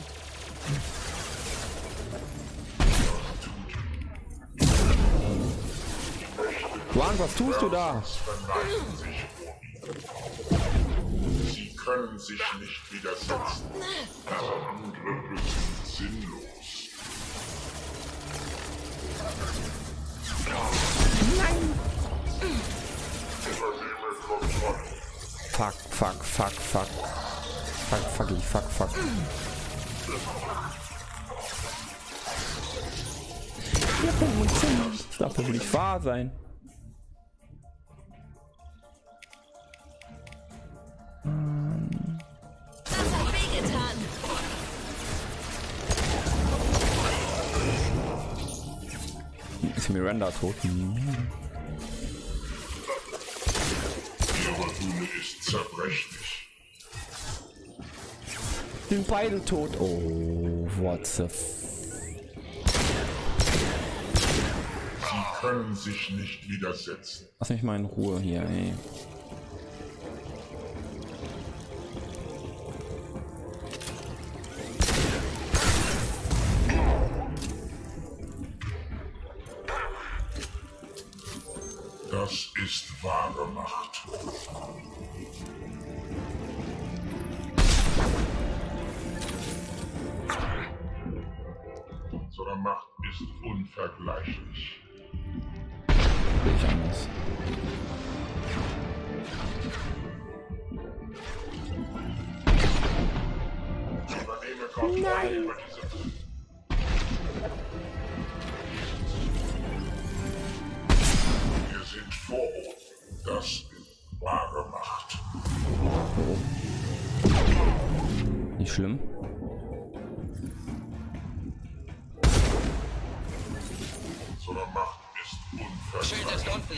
Juan, was tust du da? Sie können sich nicht widersetzen. Ihre Angriffe sind sinnlos. Nein! Übernehme Kontrolle. Fuck. Fuck. Das darf doch nicht wahr sein. Das hat wehgetan. Ist Miranda tot? Ihre Hülle ist zerbrechlich. Den beide tot. Oh, what the Sie können sich nicht widersetzen. Lass mich mal in Ruhe hier, ey. Das ist wahre Macht. Unsere Macht ist unvergleichlich. Ich anders. Übernehme Kontrolle über diese. Wir sind Vorboten. Das ist wahre Macht. Nicht schlimm. Unsere Macht ist unvergleichlich. Schild ist unten.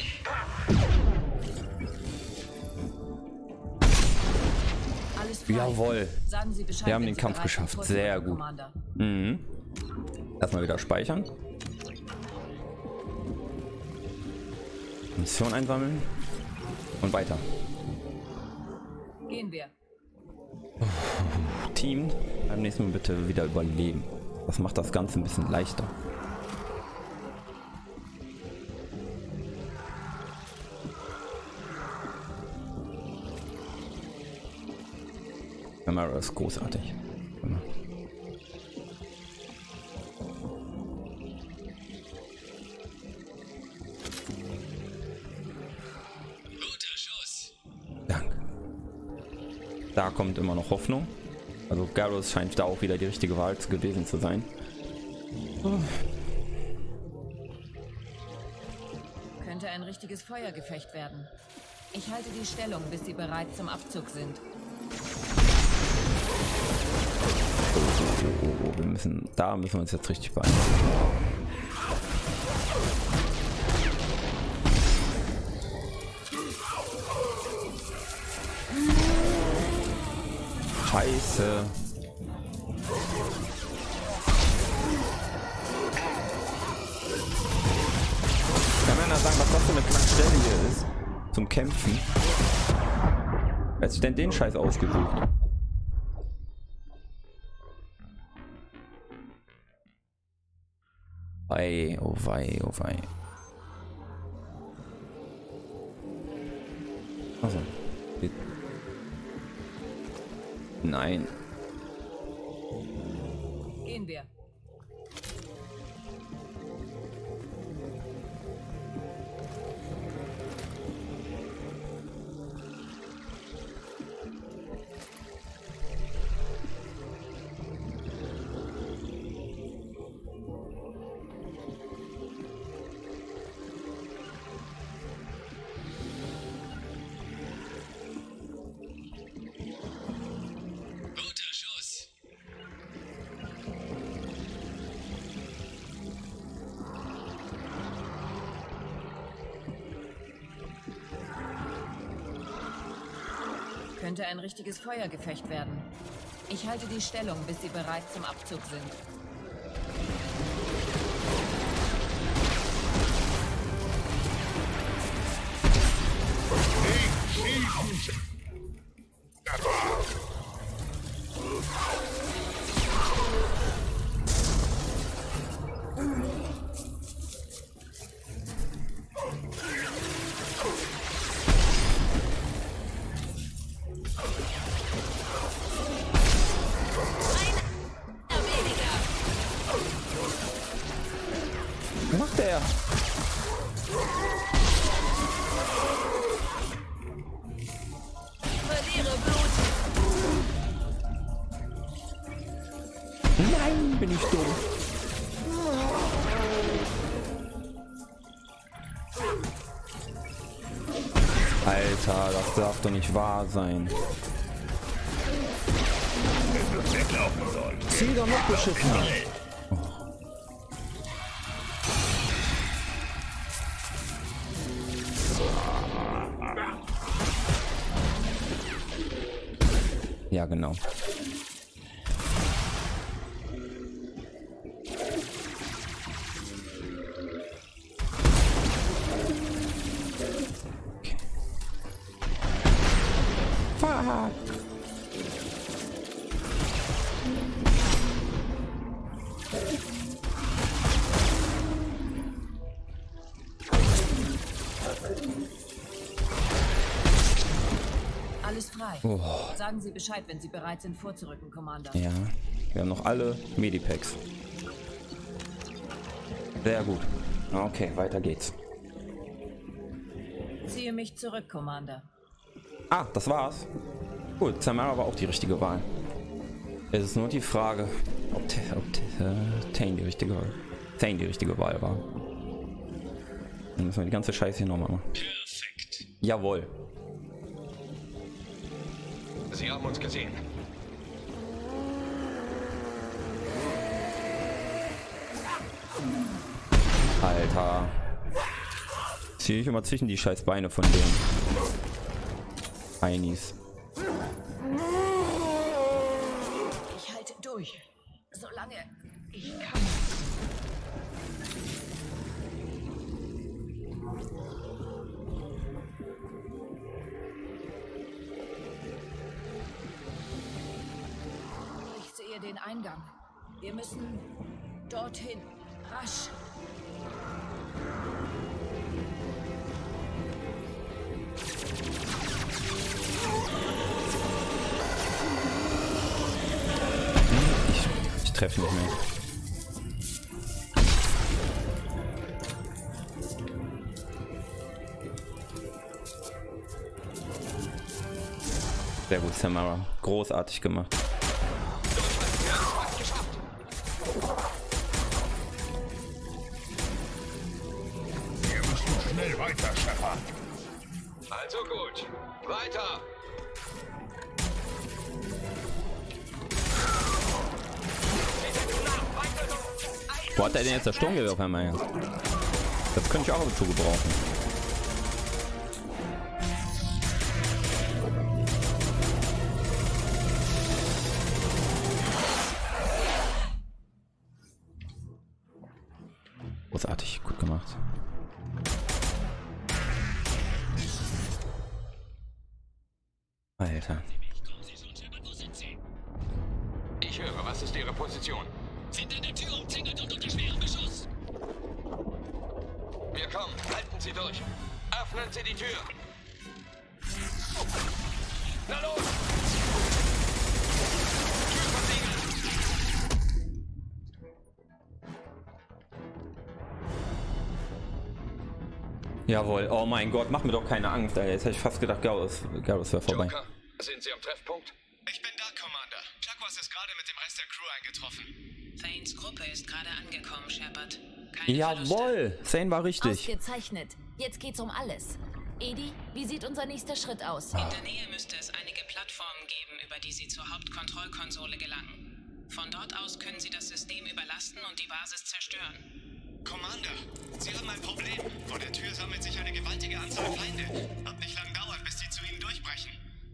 Alles frei. Jawohl. Sagen Sie Bescheid, Wir haben wenn den Sie Kampf bereit geschafft. sind, Sehr gut. Commander. Mhm. Erstmal wieder speichern. Mission einsammeln. Und weiter. Gehen wir. Team, beim nächsten Mal bitte wieder überleben. Das macht das Ganze ein bisschen leichter. Samara ist großartig. Immer. Guter Schuss. Danke. Da kommt immer noch Hoffnung. Also Garrus scheint da auch wieder die richtige Wahl gewesen zu sein. Könnte ein richtiges Feuergefecht werden. Ich halte die Stellung, bis Sie bereit zum Abzug sind. Oh, da müssen wir uns jetzt richtig beeilen. Scheiße. Kann man da sagen, was das für eine Kackstelle hier ist? Zum Kämpfen. Wer hat sich denn den Scheiß ausgesucht? wei, oh wei, oh wei. Also. Nein. Gehen wir. Könnte ein richtiges Feuergefecht werden. Ich halte die Stellung, bis sie bereit zum Abzug sind. Was macht der? Verliere Blut. Nein, bin ich dumm. Alter, das darf doch nicht wahr sein. Zieh doch noch beschissen. Ja, genau. Okay. Fuck. Alles frei. Oh. Sagen Sie Bescheid, wenn Sie bereit sind, vorzurücken, Commander. Ja, wir haben noch alle Medipacks. Sehr gut. Okay, weiter geht's. Ziehe mich zurück, Commander. Ah, das war's. Gut, Samara war auch die richtige Wahl. Es ist nur die Frage, ob Thane die richtige Wahl war. Dann müssen wir die ganze Scheiße hier nochmal machen. Perfekt. Jawohl. Sie haben uns gesehen. Alter. Ziehe ich immer zwischen die scheiß Beine von denen. Einis. Ich halte durch, solange ich kann. Ich sehe den Eingang. Wir müssen dorthin. Rasch. Ich treffe nicht mehr. Sehr gut, Samara. Großartig gemacht. Wir müssen schnell weiter, Shepard. Also gut. Weiter. Wo hat er denn jetzt das Sturmgewehr auf einmal her? Das könnte ich auch dazu gebrauchen. Großartig, gut gemacht. Alter. Ich höre, was ist Ihre Position? Sind in der Tür umzingelt und unter schwerem Beschuss. Wir kommen. Halten Sie durch. Öffnen Sie die Tür. Na los! Tür versiegeln! Jawohl. Oh mein Gott, mach mir doch keine Angst, ey. Jetzt hätte ich fast gedacht, Garrus wäre vorbei. Joker, sind Sie am Treffpunkt? Ich bin da, Commander. Chakwas ist gerade mit dem Rest der Crew eingetroffen. Thanes Gruppe ist gerade angekommen, Shepard. Jawohl, Thane war richtig. Ausgezeichnet. Jetzt geht's um alles. Edi, wie sieht unser nächster Schritt aus? In der Nähe müsste es einige Plattformen geben, über die Sie zur Hauptkontrollkonsole gelangen. Von dort aus können Sie das System überlasten und die Basis zerstören. Commander, Sie haben ein Problem. Vor der Tür sammelt sich eine gewaltige Anzahl Feinde. Wird nicht lang dauern, bis sie zu Ihnen durchbrechen.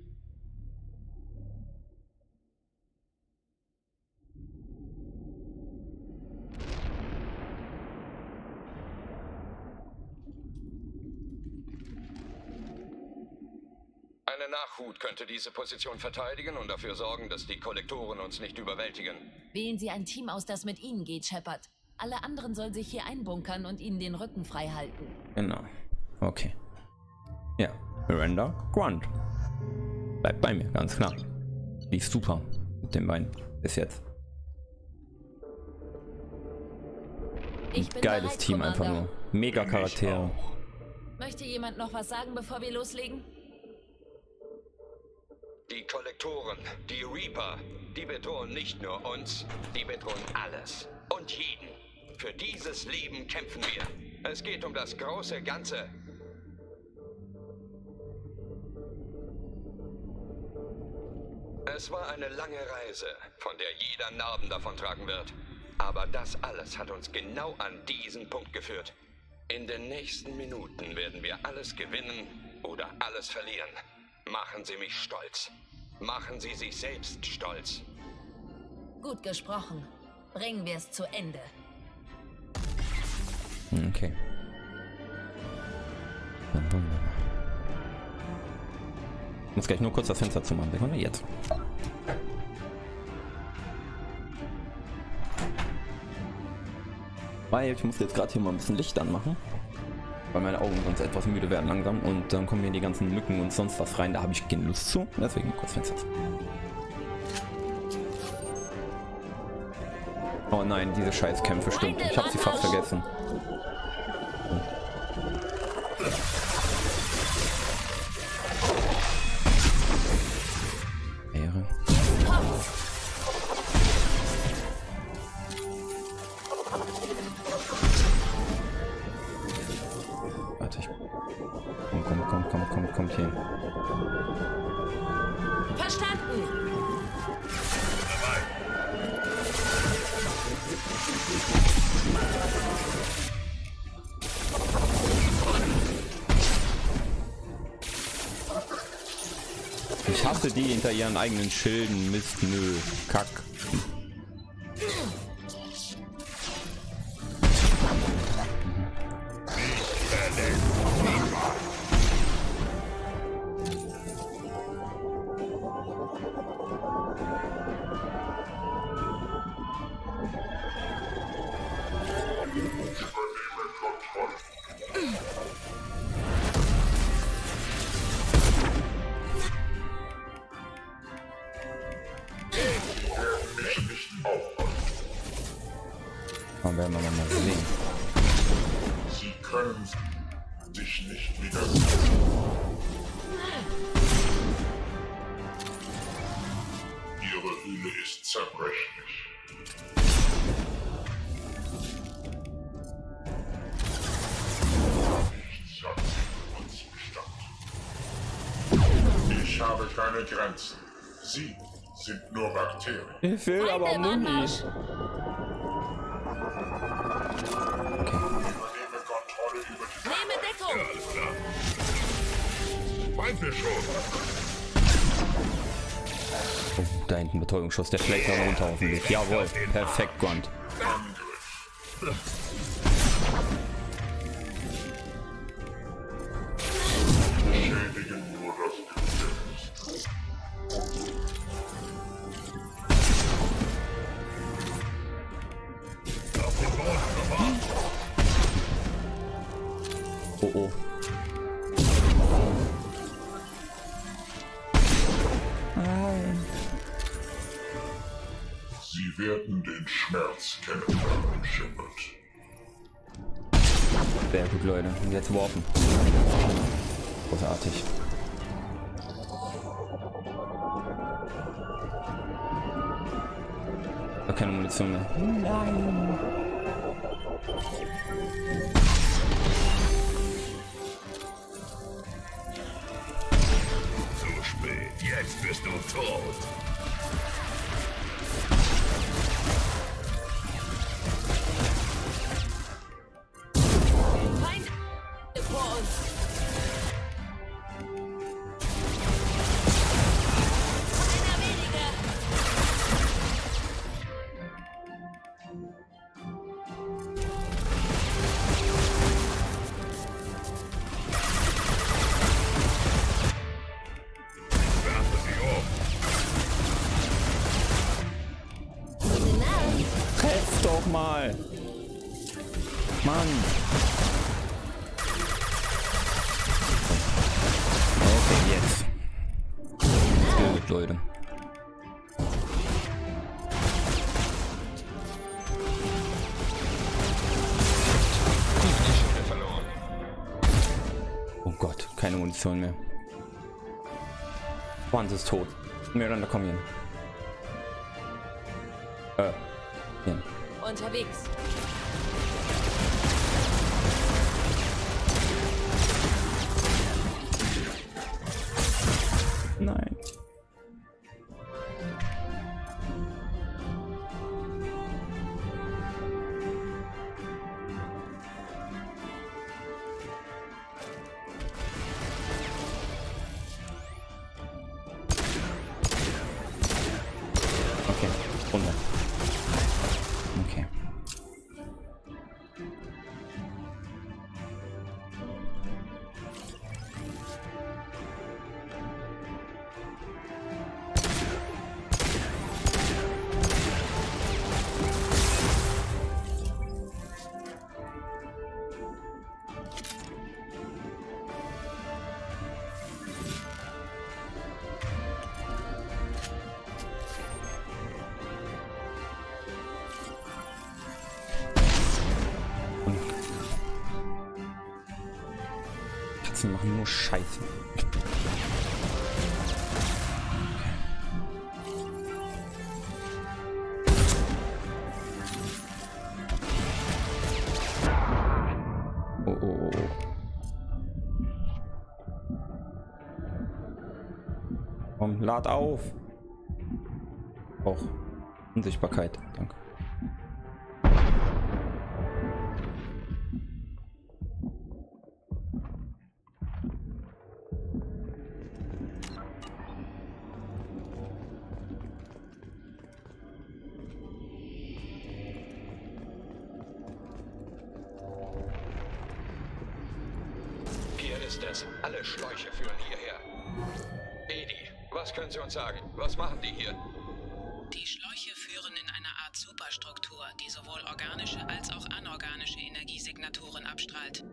Eine Nachhut könnte diese Position verteidigen und dafür sorgen, dass die Kollektoren uns nicht überwältigen. Wählen Sie ein Team aus, das mit Ihnen geht, Shepard. Alle anderen sollen sich hier einbunkern und Ihnen den Rücken frei halten. Genau. Okay. Ja, Miranda Grunt. Bleibt bei mir, ganz klar. Lief super mit den beiden bis jetzt. Ich bin Geiles bereit, Team, Commander. einfach nur. Mega Charaktere. Möchte jemand noch was sagen, bevor wir loslegen? Die Kollektoren, die Reaper, die bedrohen nicht nur uns, die bedrohen alles und jeden. Für dieses Leben kämpfen wir. Es geht um das große Ganze. Es war eine lange Reise, von der jeder Narben davontragen wird. Aber das alles hat uns genau an diesen Punkt geführt. In den nächsten Minuten werden wir alles gewinnen oder alles verlieren. Machen Sie mich stolz. Machen Sie sich selbst stolz. Gut gesprochen. Bringen wir es zu Ende. Okay. Ich muss gleich nur kurz das Fenster zumachen. Oder jetzt? Weil ich muss jetzt gerade hier mal ein bisschen Licht anmachen. Weil meine Augen sonst etwas müde werden langsam. Und dann kommen hier die ganzen Mücken und sonst was rein. Da habe ich keine Lust zu. Deswegen kurz Fenster zu. Oh nein, diese Scheißkämpfe, stimmt. Ich habe sie fast vergessen. Ehre. Warte, ich... Kommt hier. Verstanden! Ich hasse die hinter ihren eigenen Schilden. Mist, nö, Kack. Dann werden wir mal sehen. Sie können sich nicht widersetzen. Ihre Hülle ist zerbrechlich. Nichts hat uns Bestand. Ich habe keine Grenzen. Sie sind nur Bakterien. Ich will aber Muni. Nehme Deckung! Ja, alles klar. Meint mir schon. Oh, da hinten Betäubungsschuss, der schlägt noch runter hoffentlich. Jawohl, perfekt, Grunt. Schädigen nur das Gefängnis. Auf den Boden, Sie werden den Schmerz kennenlernen, Shepard. Sehr gut, Leute. Und jetzt warpen. Großartig. Gar keine Munition mehr. Nein. Zu spät. Jetzt bist du tot. Doch mal. Mann. Okay, jetzt. Gut, Leute. Oh Gott, keine Munition mehr. Wanz ist tot. Miranda, komm hin. Hin. Unterwegs. Nein. Okay, runter. Okay. Katzen machen nur Scheiße. Oh, oh, oh. Komm, lad auf. Auch Unsichtbarkeit. Danke. Alle Schläuche führen hierher. Edi, was können Sie uns sagen? Was machen die hier? Die Schläuche führen in eine Art Superstruktur, die sowohl organische als auch anorganische Energiesignaturen abstrahlt.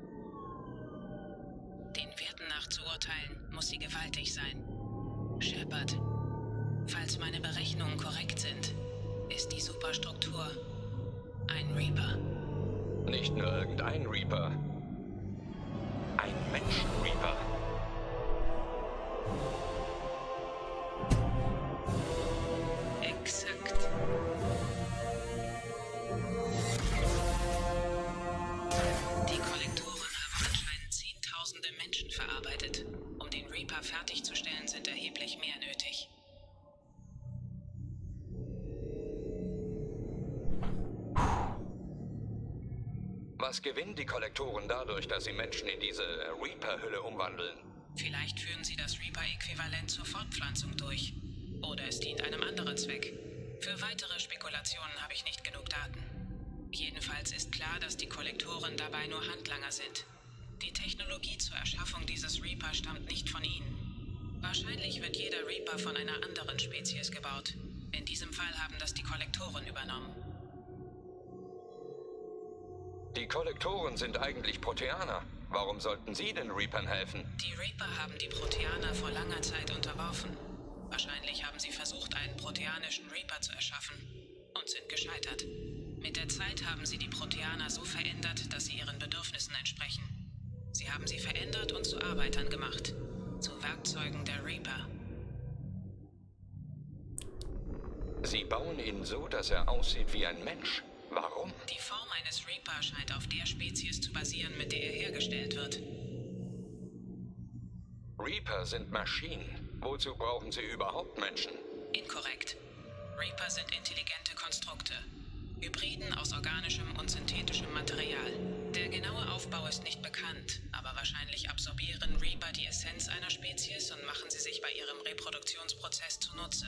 Den Werten nach zu urteilen, muss sie gewaltig sein. Shepard, falls meine Berechnungen korrekt sind, ist die Superstruktur ein Reaper. Nicht nur irgendein Reaper. Ein Menschen-Reaper. Exakt. Die Kollektoren haben anscheinend Zehntausende Menschen verarbeitet. Um den Reaper fertigzustellen, sind erheblich mehr nötig. Was gewinnen die Kollektoren dadurch, dass sie Menschen in diese Reaper-Hülle umwandeln? Vielleicht führen sie das Reaper-Äquivalent zur Fortpflanzung durch. Oder es dient einem anderen Zweck. Für weitere Spekulationen habe ich nicht genug Daten. Jedenfalls ist klar, dass die Kollektoren dabei nur Handlanger sind. Die Technologie zur Erschaffung dieses Reaper stammt nicht von ihnen. Wahrscheinlich wird jeder Reaper von einer anderen Spezies gebaut. In diesem Fall haben das die Kollektoren übernommen. Die Kollektoren sind eigentlich Proteaner. Warum sollten sie den Reapern helfen? Die Reaper haben die Proteaner vor langer Zeit unterworfen. Wahrscheinlich haben sie versucht, einen proteanischen Reaper zu erschaffen. Und sind gescheitert. Mit der Zeit haben sie die Proteaner so verändert, dass sie ihren Bedürfnissen entsprechen. Sie haben sie verändert und zu Arbeitern gemacht. Zu Werkzeugen der Reaper. Sie bauen ihn so, dass er aussieht wie ein Mensch. Warum? Die Form eines Reaper scheint auf der Spezies zu basieren, mit der er hergestellt wird. Reaper sind Maschinen. Wozu brauchen sie überhaupt Menschen? Inkorrekt. Reaper sind intelligente Konstrukte. Hybriden aus organischem und synthetischem Material. Der genaue Aufbau ist nicht bekannt, aber wahrscheinlich absorbieren Reaper die Essenz einer Spezies und machen sie sich bei ihrem Reproduktionsprozess zunutze.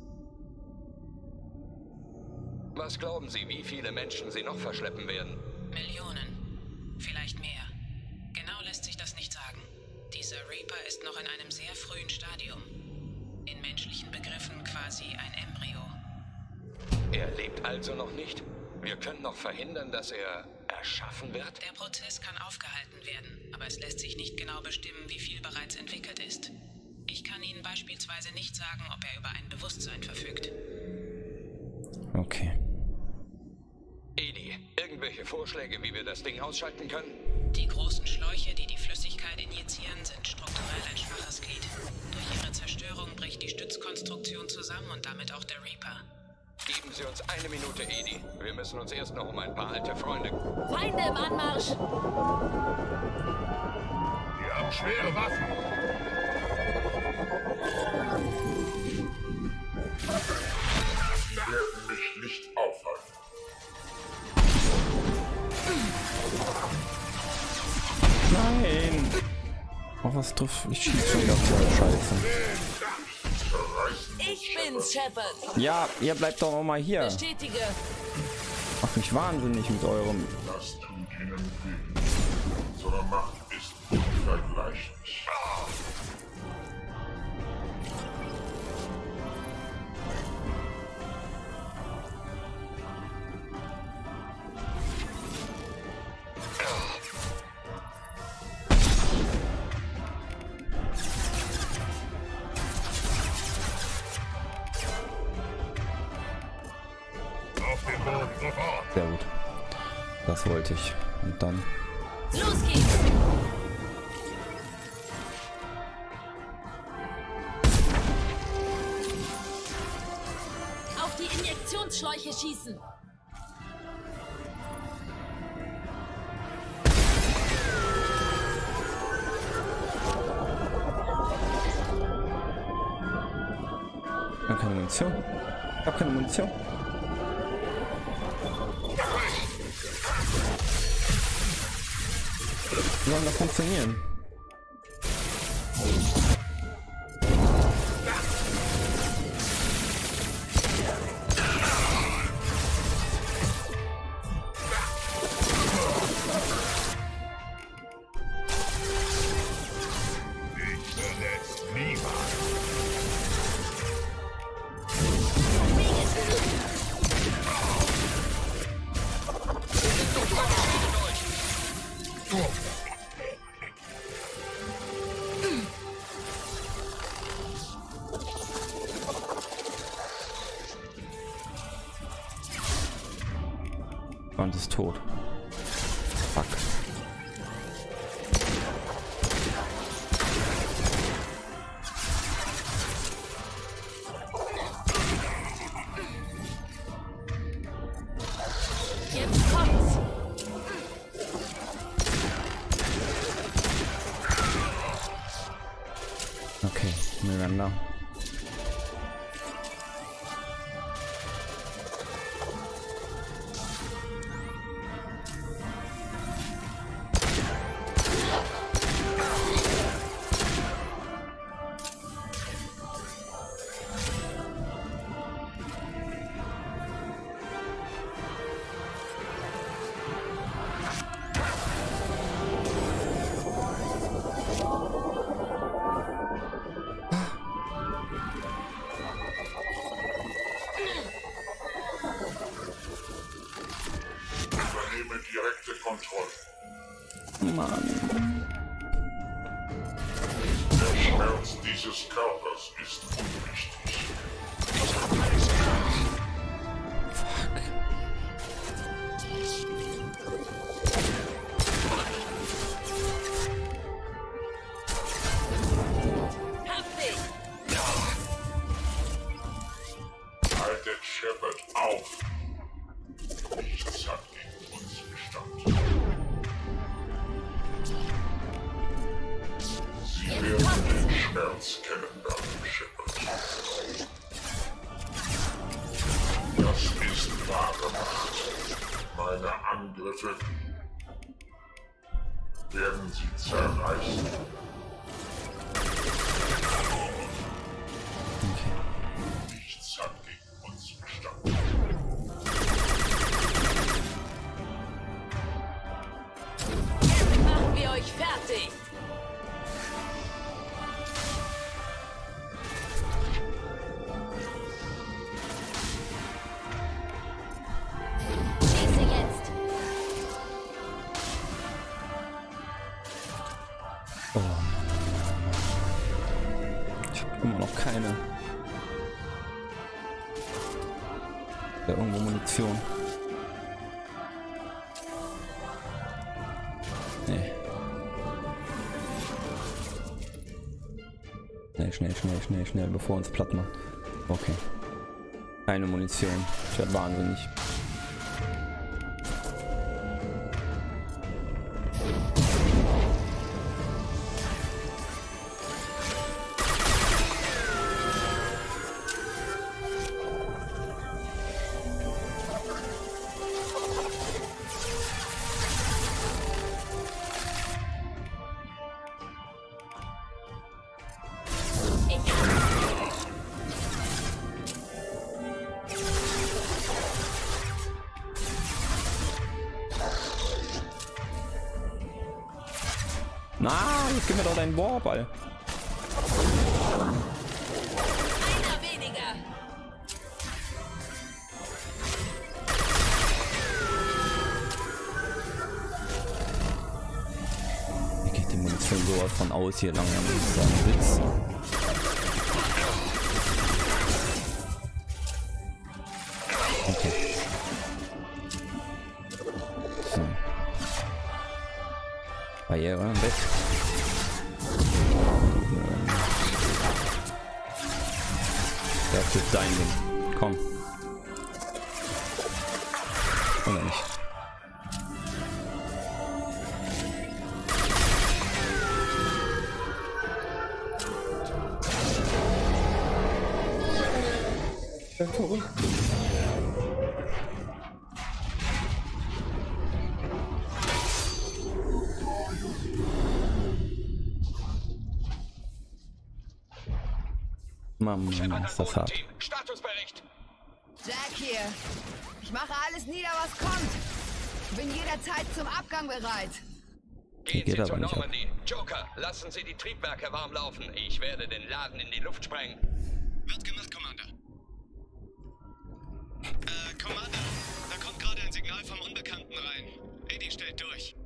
Was glauben Sie, wie viele Menschen sie noch verschleppen werden? Millionen. Vielleicht mehr. Genau lässt sich das nicht sagen. Dieser Reaper ist noch in einem sehr frühen Stadium. In menschlichen Begriffen quasi ein Embryo. Er lebt also noch nicht? Wir können noch verhindern, dass er erschaffen wird? Der Prozess kann aufgehalten werden, aber es lässt sich nicht genau bestimmen, wie viel bereits entwickelt ist. Ich kann Ihnen beispielsweise nicht sagen, ob er über ein Bewusstsein verfügt. Okay. Edi, irgendwelche Vorschläge, wie wir das Ding ausschalten können? Die großen Schläuche, die die Flüssigkeit injizieren, sind strukturell ein schwaches Glied. Durch ihre Zerstörung bricht die Stützkonstruktion zusammen und damit auch der Reaper. Geben Sie uns eine Minute, Edi. Wir müssen uns erst noch um ein paar alte Freunde... Feinde im Anmarsch! Wir haben schwere Waffen. Sie werden mich nicht aufhalten. Nein! Oh, was drauf? Ich schieße schon wieder auf die Scheiße. Ich bin's, Shepard. Ja, ihr bleibt doch noch mal hier. Bestätige. Macht mich wahnsinnig mit eurem... Das tut ihnen weh. Unsere Macht ist unvergleichlich. Sehr gut. Das wollte ich. Und dann... Los geht's! Auf die Injektionsschläuche schießen! Ich habe keine Munition. Ich habe keine Munition. Wie soll das funktionieren? Und ist tot. Fuck. Jetzt kommt's. Okay, miteinander. Direkte Kontrolle. Mann. Der Schmerz dieses Körpers ist unwichtig. Fuck. Würfel werden sie zerreißen. Nichts hat gegen uns bestanden. Machen wir euch fertig! Schieße jetzt! Oh. Ich habe immer noch keine. Da irgendwo Munition. Nee. Schnell, bevor uns platt macht. Okay. Keine Munition. Ich werde wahnsinnig. Na, jetzt gib mir doch deinen Warball. Einer weniger! Wie geht die Munition sowas von aus hier lang? Das ist ein Witz. Okay. So. Barriere weg. Das ist dein Ding. Komm. Oder nicht? Mann, ist das hart. Statusbericht. Jack hier. Ich mache alles nieder, was kommt. Ich bin jederzeit zum Abgang bereit. Gehen Sie zur Normandy. Joker, lassen Sie die Triebwerke warm laufen. Ich werde den Laden in die Luft sprengen. Wird gemacht, Commander. Commander, da kommt gerade ein Signal vom Unbekannten rein. Eddie stellt durch.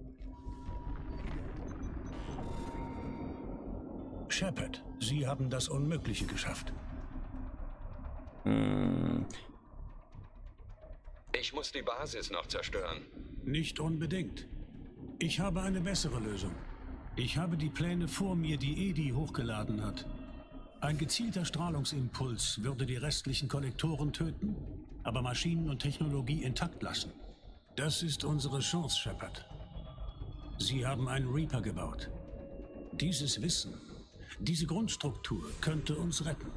Shepard, Sie haben das Unmögliche geschafft. Ich muss die Basis noch zerstören. Nicht unbedingt. Ich habe eine bessere Lösung. Ich habe die Pläne vor mir, die Eddie hochgeladen hat. Ein gezielter Strahlungsimpuls würde die restlichen Kollektoren töten, aber Maschinen und Technologie intakt lassen. Das ist unsere Chance, Shepard. Sie haben einen Reaper gebaut. Dieses Wissen, diese Grundstruktur könnte uns retten.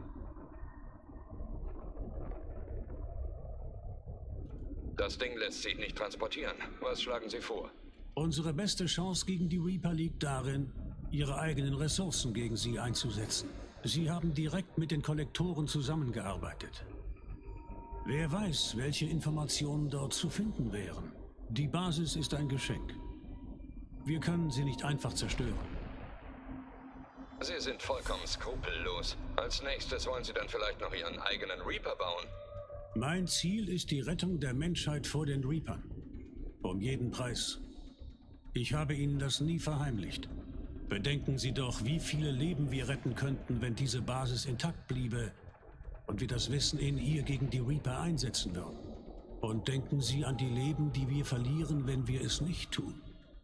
Das Ding lässt sich nicht transportieren. Was schlagen Sie vor? Unsere beste Chance gegen die Reaper liegt darin, ihre eigenen Ressourcen gegen sie einzusetzen. Sie haben direkt mit den Kollektoren zusammengearbeitet. Wer weiß, welche Informationen dort zu finden wären. Die Basis ist ein Geschenk. Wir können sie nicht einfach zerstören. Sie sind vollkommen skrupellos. Als nächstes wollen Sie dann vielleicht noch Ihren eigenen Reaper bauen. Mein Ziel ist die Rettung der Menschheit vor den Reapern. Um jeden Preis. Ich habe Ihnen das nie verheimlicht. Bedenken Sie doch, wie viele Leben wir retten könnten, wenn diese Basis intakt bliebe und wir das Wissen in ihr gegen die Reaper einsetzen würden. Und denken Sie an die Leben, die wir verlieren, wenn wir es nicht tun.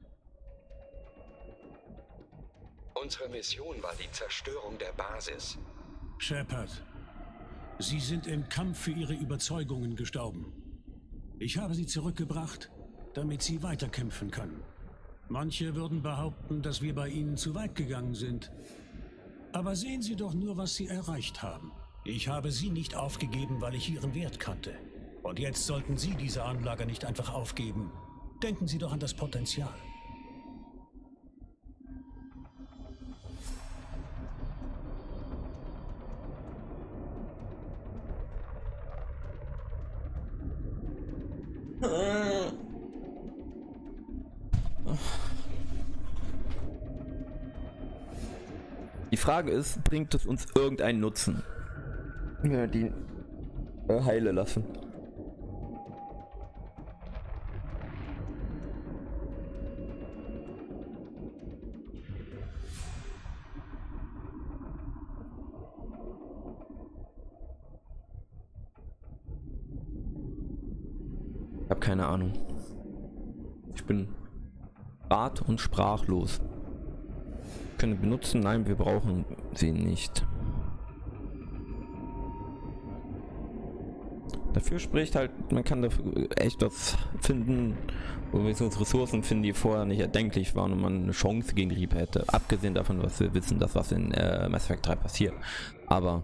Unsere Mission war die Zerstörung der Basis. Shepard, Sie sind im Kampf für Ihre Überzeugungen gestorben. Ich habe Sie zurückgebracht, damit Sie weiterkämpfen können. Manche würden behaupten, dass wir bei Ihnen zu weit gegangen sind. Aber sehen Sie doch nur, was Sie erreicht haben. Ich habe Sie nicht aufgegeben, weil ich Ihren Wert kannte. Und jetzt sollten Sie diese Anlage nicht einfach aufgeben. Denken Sie doch an das Potenzial. Die Frage ist, bringt es uns irgendeinen Nutzen? Ja, die heile lassen. Ich habe keine Ahnung. Ich bin rat- und sprachlos. Können benutzen? Nein, wir brauchen sie nicht. Dafür spricht halt, man kann dafür echt was finden, wo wir uns Ressourcen finden, die vorher nicht erdenklich waren und man eine Chance gegen Reaper hätte. Abgesehen davon, was wir wissen, das was in Mass Effect 3 passiert. Aber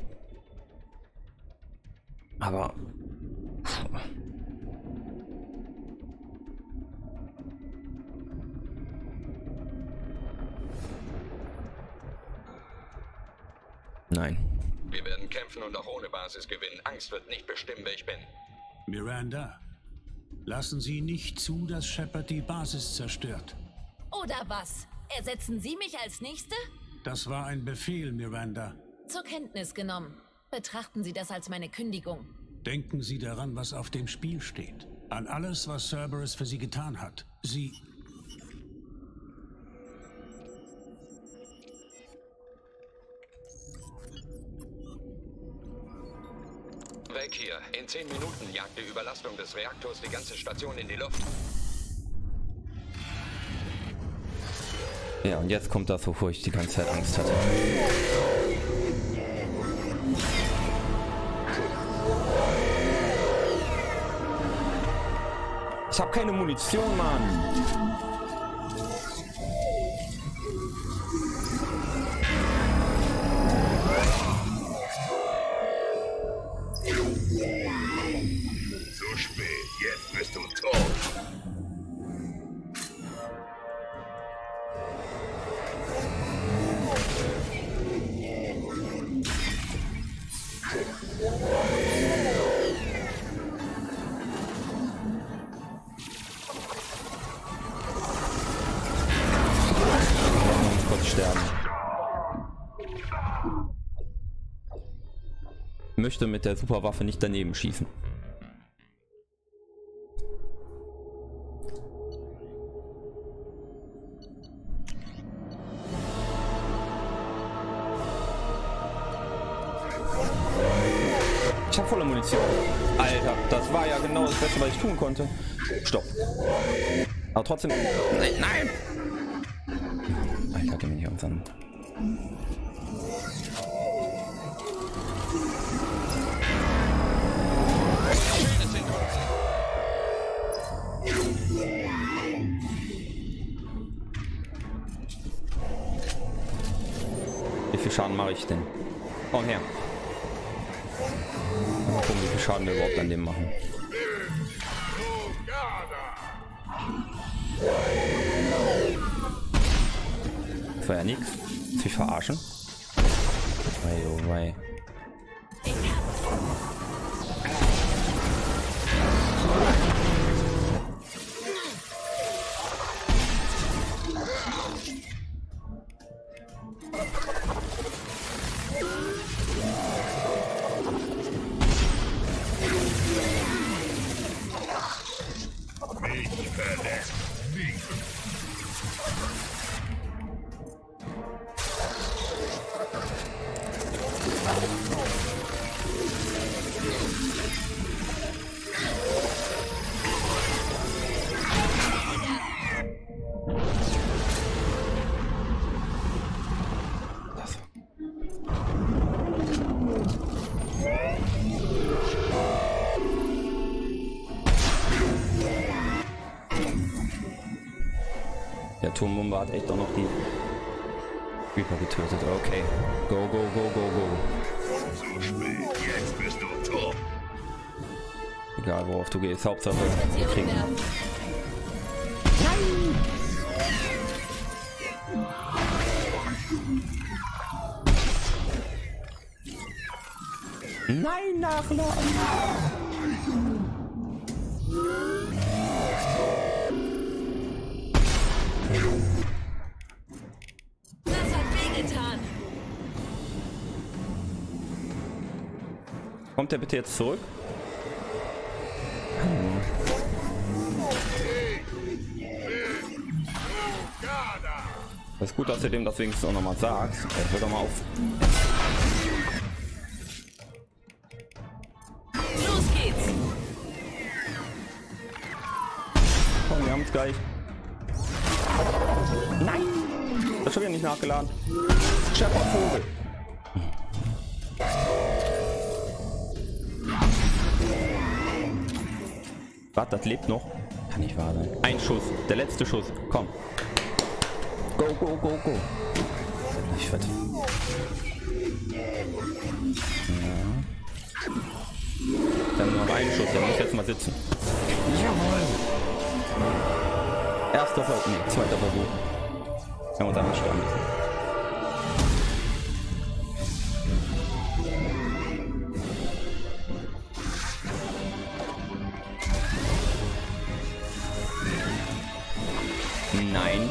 nein. Wir werden kämpfen und auch ohne Basis gewinnen. Angst wird nicht bestimmen, wer ich bin. Miranda, lassen Sie nicht zu, dass Shepard die Basis zerstört. Oder was? Ersetzen Sie mich als Nächste? Das war ein Befehl, Miranda. Zur Kenntnis genommen. Betrachten Sie das als meine Kündigung. Denken Sie daran, was auf dem Spiel steht. An alles, was Cerberus für Sie getan hat. Sie... Weg hier. In 10 Minuten jagt die Überlastung des Reaktors die ganze Station in die Luft. Ja, und jetzt kommt das, wovor ich die ganze Zeit Angst hatte. Ich habe keine Munition, Mann. Zu spät, jetzt bist du tot. Kurz sterben. Ich möchte mit der Superwaffe nicht daneben schießen. Ich habe volle Munition. Alter, das war ja genau das Beste, was ich tun konnte. Stopp. Aber trotzdem... Nein, nein! Alter, geh mir nicht auf den Sand. Wie viel Schaden mache ich denn? Oh, her. Mal gucken, wie viel Schaden wir überhaupt an dem machen. Das war ja nix. Sie verarschen. Wei, oh wei. Der Turmbomber hat echt auch noch die Reaper getötet. Okay. Go, go, go, go, go. Zu spät, jetzt bist du tot. Egal worauf du gehst, Hauptsache wir kriegen. Nein, nachladen! Das hat wehgetan. Kommt der bitte jetzt zurück? Das ist gut, dass ihr dem das wenigstens auch nochmal sagt. Hört doch mal auf. Los geht's! Komm, wir haben es gleich. Nein! Das ist schon wieder nicht nachgeladen. Scheppervogel. Was, das lebt noch? Kann nicht wahr sein. Ein Schuss, der letzte Schuss. Komm. Go, go, go, go. Ich wette. Ja. Dann nur noch einen Schuss, der muss jetzt mal sitzen. Jawohl. Erster Versuch, nee, zweiter Versuch. Wenn wir uns einmal sterben müssen. Nein.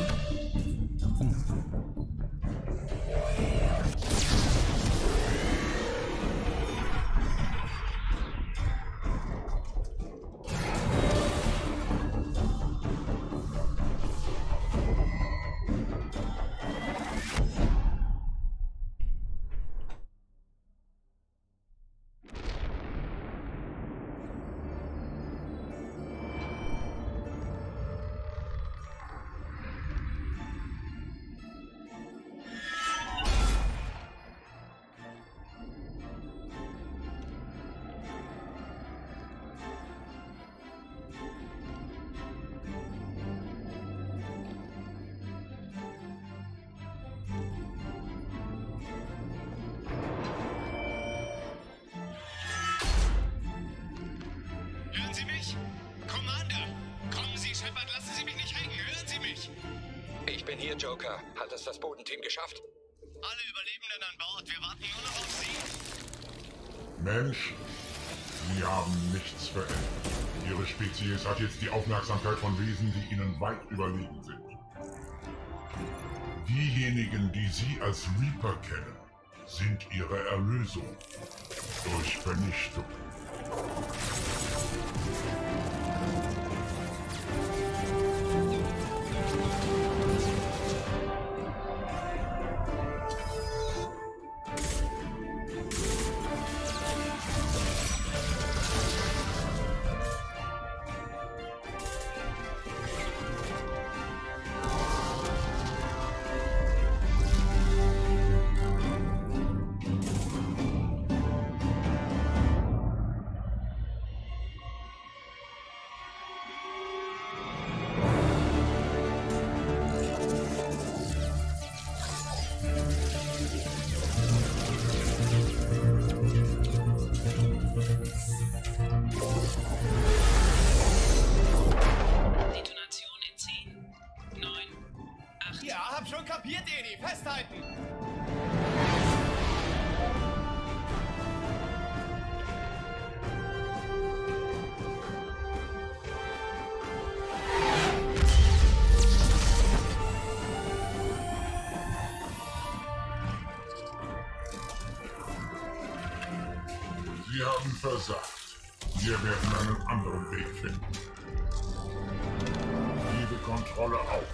Hören Sie mich? Commander! Kommen Sie, Shepard, lassen Sie mich nicht hängen. Hören Sie mich! Ich bin hier, Joker. Hat es das Bodenteam geschafft? Alle Überlebenden an Bord. Wir warten nur noch auf Sie. Mensch, Sie haben nichts verändert. Ihre Spezies hat jetzt die Aufmerksamkeit von Wesen, die Ihnen weit überlegen sind. Diejenigen, die Sie als Reaper kennen, sind Ihre Erlösung durch Vernichtung. Kapiert, Edi! Festhalten! Sie haben versagt. Wir werden einen anderen Weg finden. Gebe Kontrolle auf.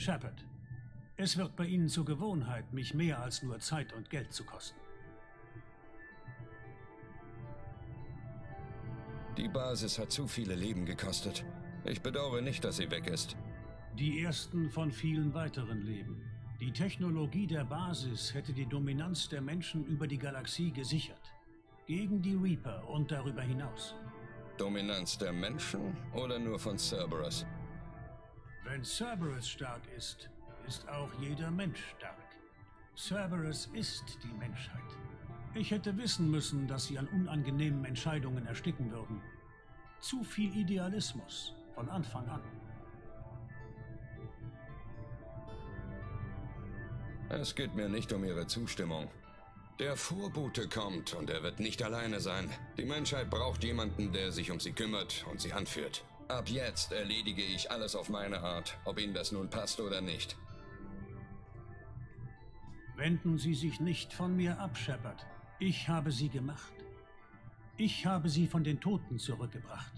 Shepard, es wird bei Ihnen zur Gewohnheit, mich mehr als nur Zeit und Geld zu kosten. Die Basis hat zu viele Leben gekostet. Ich bedauere nicht, dass sie weg ist. Die ersten von vielen weiteren Leben. Die Technologie der Basis hätte die Dominanz der Menschen über die Galaxie gesichert. Gegen die Reaper und darüber hinaus. Dominanz der Menschen oder nur von Cerberus? Wenn Cerberus stark ist, ist auch jeder Mensch stark. Cerberus ist die Menschheit. Ich hätte wissen müssen, dass sie an unangenehmen Entscheidungen ersticken würden. Zu viel Idealismus von Anfang an. Es geht mir nicht um Ihre Zustimmung. Der Vorbote kommt und er wird nicht alleine sein. Die Menschheit braucht jemanden, der sich um sie kümmert und sie anführt. Ab jetzt erledige ich alles auf meine Art, ob Ihnen das nun passt oder nicht. Wenden Sie sich nicht von mir ab, Shepard. Ich habe sie gemacht. Ich habe sie von den Toten zurückgebracht.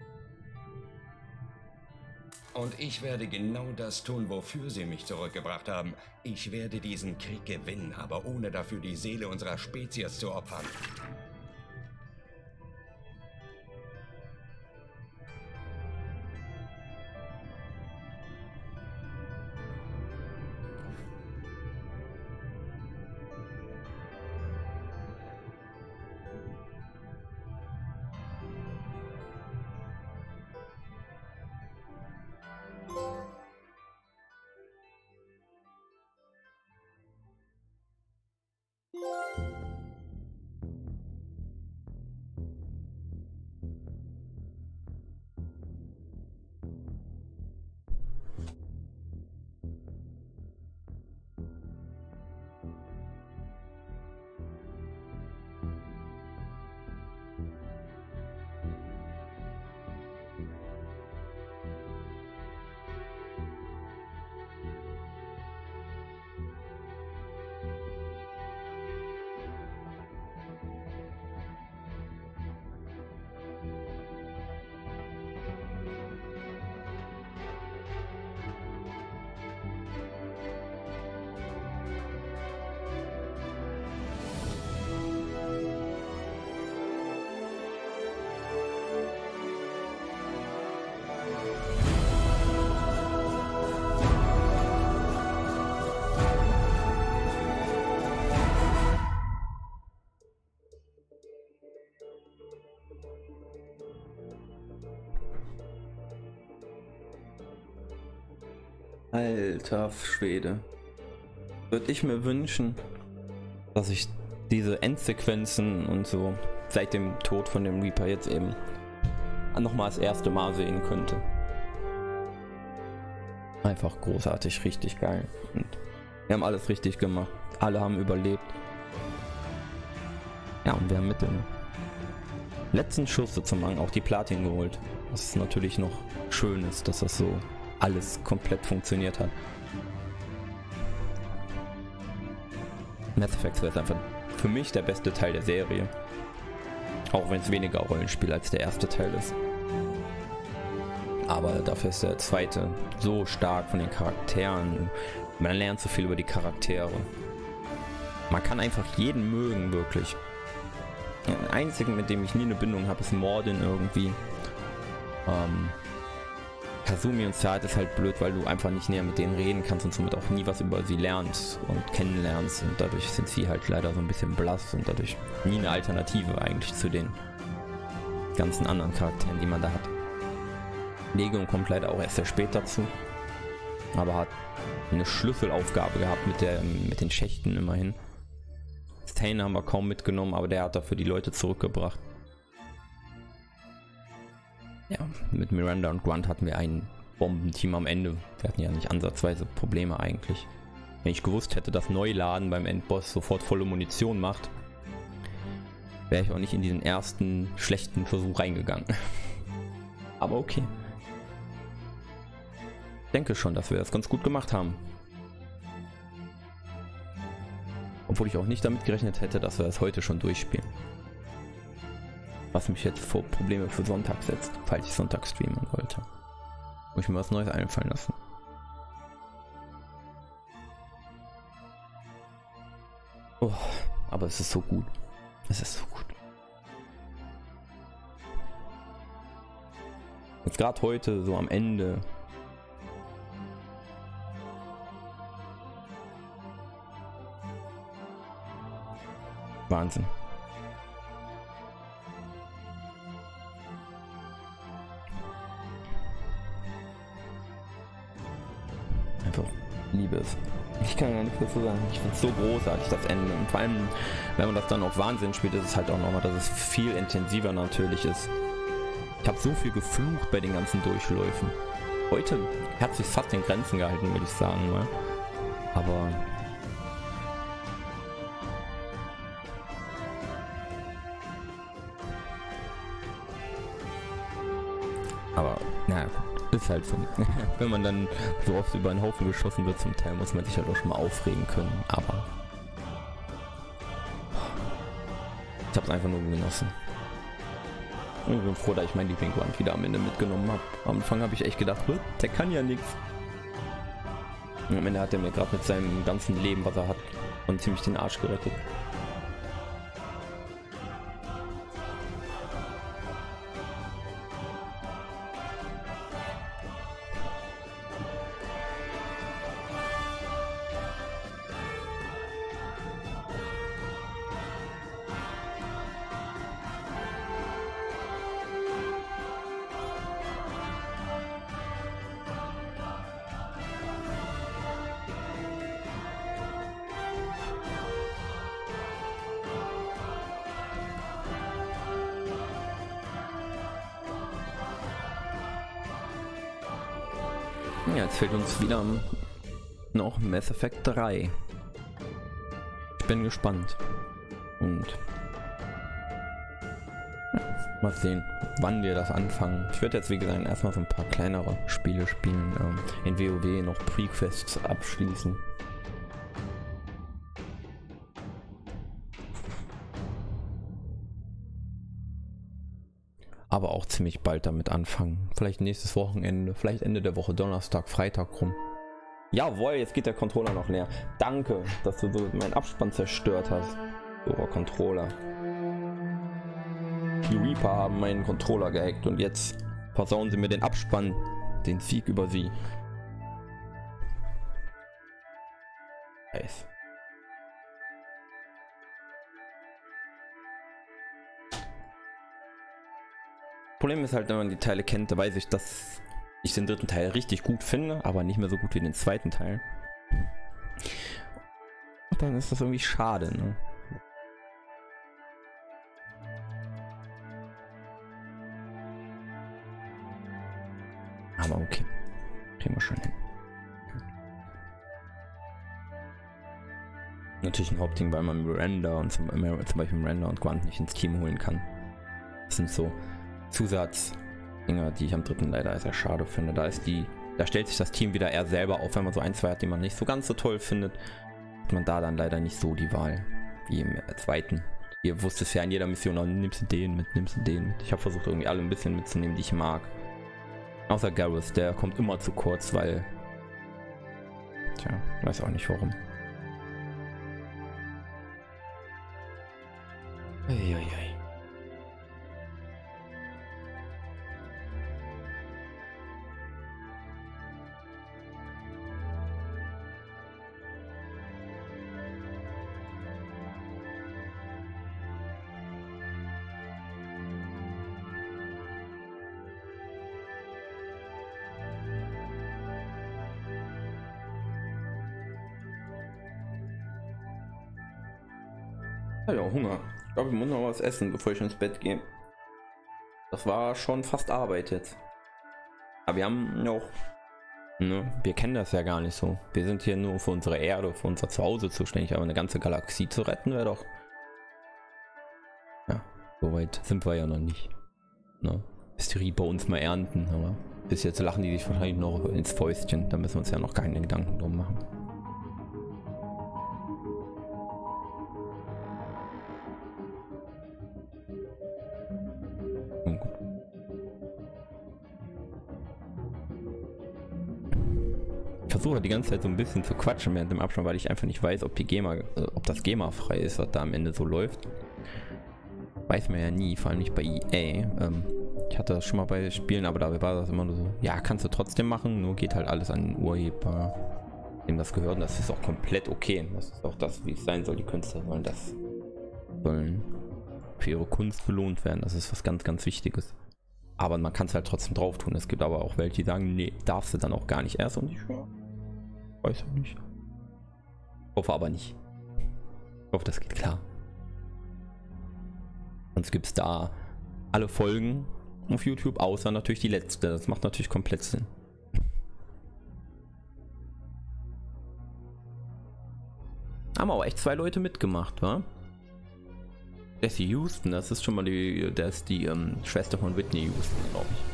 Und ich werde genau das tun, wofür Sie mich zurückgebracht haben. Ich werde diesen Krieg gewinnen, aber ohne dafür die Seele unserer Spezies zu opfern. Alter Schwede. Würde ich mir wünschen, dass ich diese Endsequenzen und so seit dem Tod von dem Reaper jetzt eben nochmal das erste Mal sehen könnte. Einfach großartig, richtig geil. Und wir haben alles richtig gemacht. Alle haben überlebt. Ja, und wir haben mit dem letzten Schuss sozusagen auch die Platin geholt. Was ist natürlich noch schön ist, dass das so alles komplett funktioniert hat. Mass Effect ist einfach für mich der beste Teil der Serie. Auch wenn es weniger Rollenspiel als der erste Teil ist. Aber dafür ist der zweite so stark von den Charakteren. Man lernt so viel über die Charaktere. Man kann einfach jeden mögen, wirklich. Den einzigen, mit dem ich nie eine Bindung habe, ist Mordin irgendwie. Kasumi und Saad ist halt blöd, weil du einfach nicht näher mit denen reden kannst und somit auch nie was über sie lernst und kennenlernst, und dadurch sind sie halt leider so ein bisschen blass und dadurch nie eine Alternative eigentlich zu den ganzen anderen Charakteren, die man da hat. Legion kommt leider auch erst sehr spät dazu, aber hat eine Schlüsselaufgabe gehabt mit den Schächten immerhin. Stain haben wir kaum mitgenommen, aber der hat dafür die Leute zurückgebracht. Ja, mit Miranda und Grunt hatten wir ein Bombenteam am Ende. Wir hatten ja nicht ansatzweise Probleme eigentlich. Wenn ich gewusst hätte, dass Neuladen beim Endboss sofort volle Munition macht, wäre ich auch nicht in diesen ersten schlechten Versuch reingegangen. Aber okay. Ich denke schon, dass wir das ganz gut gemacht haben. Obwohl ich auch nicht damit gerechnet hätte, dass wir das heute schon durchspielen. Was mich jetzt vor Probleme für Sonntag setzt, falls ich Sonntag streamen wollte. Muss ich mir was Neues einfallen lassen. Oh, aber es ist so gut. Es ist so gut. Jetzt gerade heute, so am Ende. Wahnsinn. Einfach liebe es. Ich kann gar nichts dazu sagen. Ich finde es so großartig, das Ende. Und vor allem, wenn man das dann auf Wahnsinn spielt, ist es halt auch nochmal, dass es viel intensiver natürlich ist. Ich habe so viel geflucht bei den ganzen Durchläufen. Heute hat sich fast in Grenzen gehalten, würde ich sagen. Ne? Aber, naja, ist halt so. Wenn man dann so oft über einen Haufen geschossen wird zum Teil, muss man sich halt auch schon mal aufregen können. Aber ich habe es einfach nur genossen. Und ich bin froh, dass ich mein Lieblingsband wieder am Ende mitgenommen habe. Am Anfang habe ich echt gedacht, der kann ja nichts. Und am Ende hat er mir gerade mit seinem ganzen Leben, was er hat, und ziemlich den Arsch gerettet. Ja, jetzt fehlt uns wieder noch Mass Effect 3. Ich bin gespannt. Und mal sehen, wann wir das anfangen. Ich werde jetzt, wie gesagt, erstmal so ein paar kleinere Spiele spielen. In WoW noch Prequests abschließen. Aber auch ziemlich bald damit anfangen. Vielleicht nächstes Wochenende, vielleicht Ende der Woche, Donnerstag, Freitag rum. Jawohl, jetzt geht der Controller noch leer. Danke, dass du so meinen Abspann zerstört hast. So, Controller. Die Reaper haben meinen Controller gehackt und jetzt versauen sie mir den Abspann, den Sieg über sie. Nice. Problem ist halt, wenn man die Teile kennt, da weiß ich, dass ich den dritten Teil richtig gut finde, aber nicht mehr so gut wie den zweiten Teil. Und dann ist das irgendwie schade, ne? Aber okay, kriegen wir schon hin. Natürlich ein Hauptding, weil man Miranda und zum Beispiel Miranda und Gwant nicht ins Team holen kann. Das sind so Zusatzdinger, die ich am dritten leider sehr schade finde. Da stellt sich das Team wieder eher selber auf, wenn man so ein, zwei hat, die man nicht so ganz so toll findet. Hat man da dann leider nicht so die Wahl wie im zweiten. Ihr wusstet es ja in jeder Mission, nimmst du den mit, nimmst du den mit. Ich habe versucht, irgendwie alle ein bisschen mitzunehmen, die ich mag. Außer Gareth, der kommt immer zu kurz, weil... Tja, weiß auch nicht warum. Eieiei. Ja, Hunger. Ich glaube, ich muss noch was essen, bevor ich ins Bett gehe. Das war schon fast Arbeit jetzt. Aber wir haben noch... Ne, wir kennen das ja gar nicht so. Wir sind hier nur für unsere Erde, für unser Zuhause zuständig. Aber eine ganze Galaxie zu retten wäre doch... Ja, so weit sind wir ja noch nicht. Ne? Bis die Reaper uns mal ernten. Aber bis jetzt lachen die sich wahrscheinlich noch ins Fäustchen. Da müssen wir uns ja noch keine Gedanken drum machen. versuche die ganze Zeit so ein bisschen zu quatschen während dem Abspann, weil ich einfach nicht weiß, ob ob das GEMA-frei ist, was da am Ende so läuft. Weiß man ja nie, vor allem nicht bei EA. Ich hatte das schon mal bei Spielen, aber da war das immer nur so, ja, kannst du trotzdem machen, nur geht halt alles an den Urheber, dem das gehört, und das ist auch komplett okay. Das ist auch das, wie es sein soll. Die Künstler sollen für ihre Kunst belohnt werden. Das ist was ganz, ganz Wichtiges. Aber man kann es halt trotzdem drauf tun. Es gibt aber auch welche, die sagen, nee, darfst du dann auch gar nicht erst. Und ich weiß auch nicht. Hoffe aber nicht. Ich hoffe, das geht klar. Sonst gibt es da alle Folgen auf YouTube, außer natürlich die letzte. Das macht natürlich komplett Sinn. Haben auch echt 2 Leute mitgemacht, wa? Jessie Houston, das ist schon mal die Schwester von Whitney Houston, glaube ich.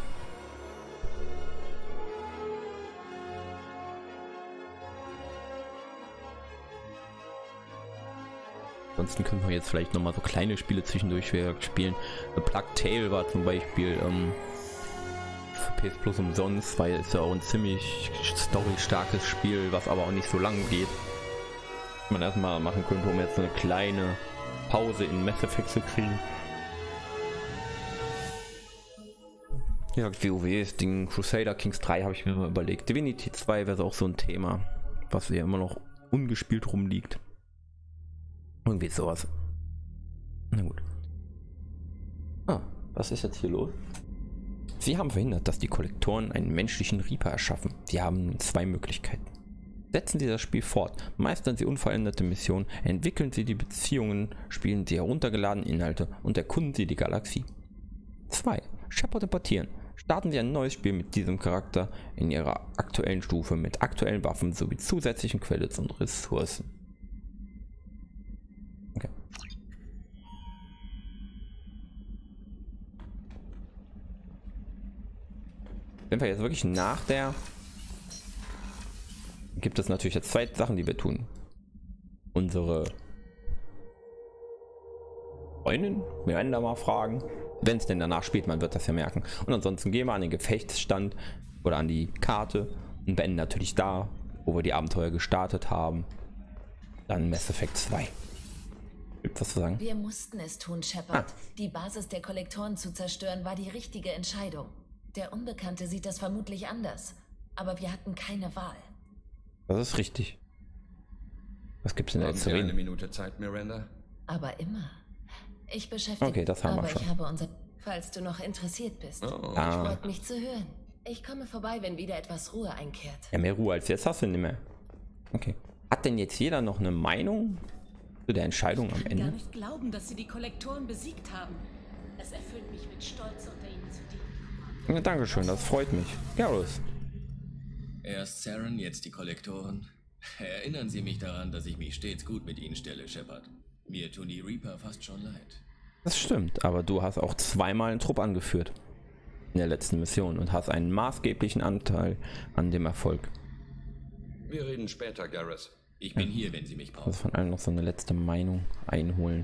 Ansonsten können wir jetzt vielleicht noch mal so kleine Spiele zwischendurch spielen. A Plague Tale war zum Beispiel für PS Plus umsonst, weil es ja auch ein ziemlich storystarkes Spiel, was aber auch nicht so lang geht. Man erstmal machen könnte, um jetzt so eine kleine Pause in Mass Effect zu kriegen. Ja, WoW ist Ding. Crusader Kings 3 habe ich mir mal überlegt. Divinity 2 wäre auch so ein Thema, was ja immer noch ungespielt rumliegt. Irgendwie sowas. Na gut. Was ist jetzt hier los? Sie haben verhindert, dass die Kollektoren einen menschlichen Reaper erschaffen. Sie haben 2 Möglichkeiten. Setzen Sie das Spiel fort, meistern Sie unveränderte Missionen, entwickeln Sie die Beziehungen, spielen Sie heruntergeladene Inhalte und erkunden Sie die Galaxie. 2. Shepard importieren. Starten Sie ein neues Spiel mit diesem Charakter in Ihrer aktuellen Stufe mit aktuellen Waffen sowie zusätzlichen Credits und Ressourcen. Okay. Sind wir jetzt wirklich nach der... Gibt es natürlich jetzt 2 Sachen, die wir tun. Unsere Freundin, wir werden da mal fragen, wenn es denn danach spielt, man wird das ja merken. Und ansonsten gehen wir an den Gefechtsstand oder an die Karte und beenden natürlich da, wo wir die Abenteuer gestartet haben. Dann Mass Effect 2. Gibt's was zu sagen? Wir mussten es tun, Shepard. Die Basis der Kollektoren zu zerstören war die richtige Entscheidung. Der Unbekannte sieht das vermutlich anders, aber wir hatten keine Wahl. Das ist richtig. Was gibt's denn da jetzt zu reden? Eine Minute Zeit, Miranda? Aber immer. Ich beschäftige mich. Okay, das haben wir schon. Ich habe falls du noch interessiert bist. Ich freue mich zu hören. Ich komme vorbei, wenn wieder etwas Ruhe einkehrt. Ja, mehr Ruhe als jetzt hast du nicht mehr. Okay. Hat denn jetzt jeder noch eine Meinung zu der Entscheidung am Ende? Ich kann gar nicht glauben, dass sie die Kollektoren besiegt haben. Es erfüllt mich mit Stolz, unter ihnen zu dienen. Ja, Dankeschön, das freut mich. Garrus. Erst Saren, jetzt die Kollektoren. Erinnern Sie mich daran, dass ich mich stets gut mit Ihnen stelle, Shepard. Mir tun die Reaper fast schon leid. Das stimmt, aber du hast auch 2-mal einen Trupp angeführt in der letzten Mission und hast einen maßgeblichen Anteil an dem Erfolg. Wir reden später, Garrus. Ich bin hier, wenn Sie mich brauchen. Also von allen noch so eine letzte Meinung einholen.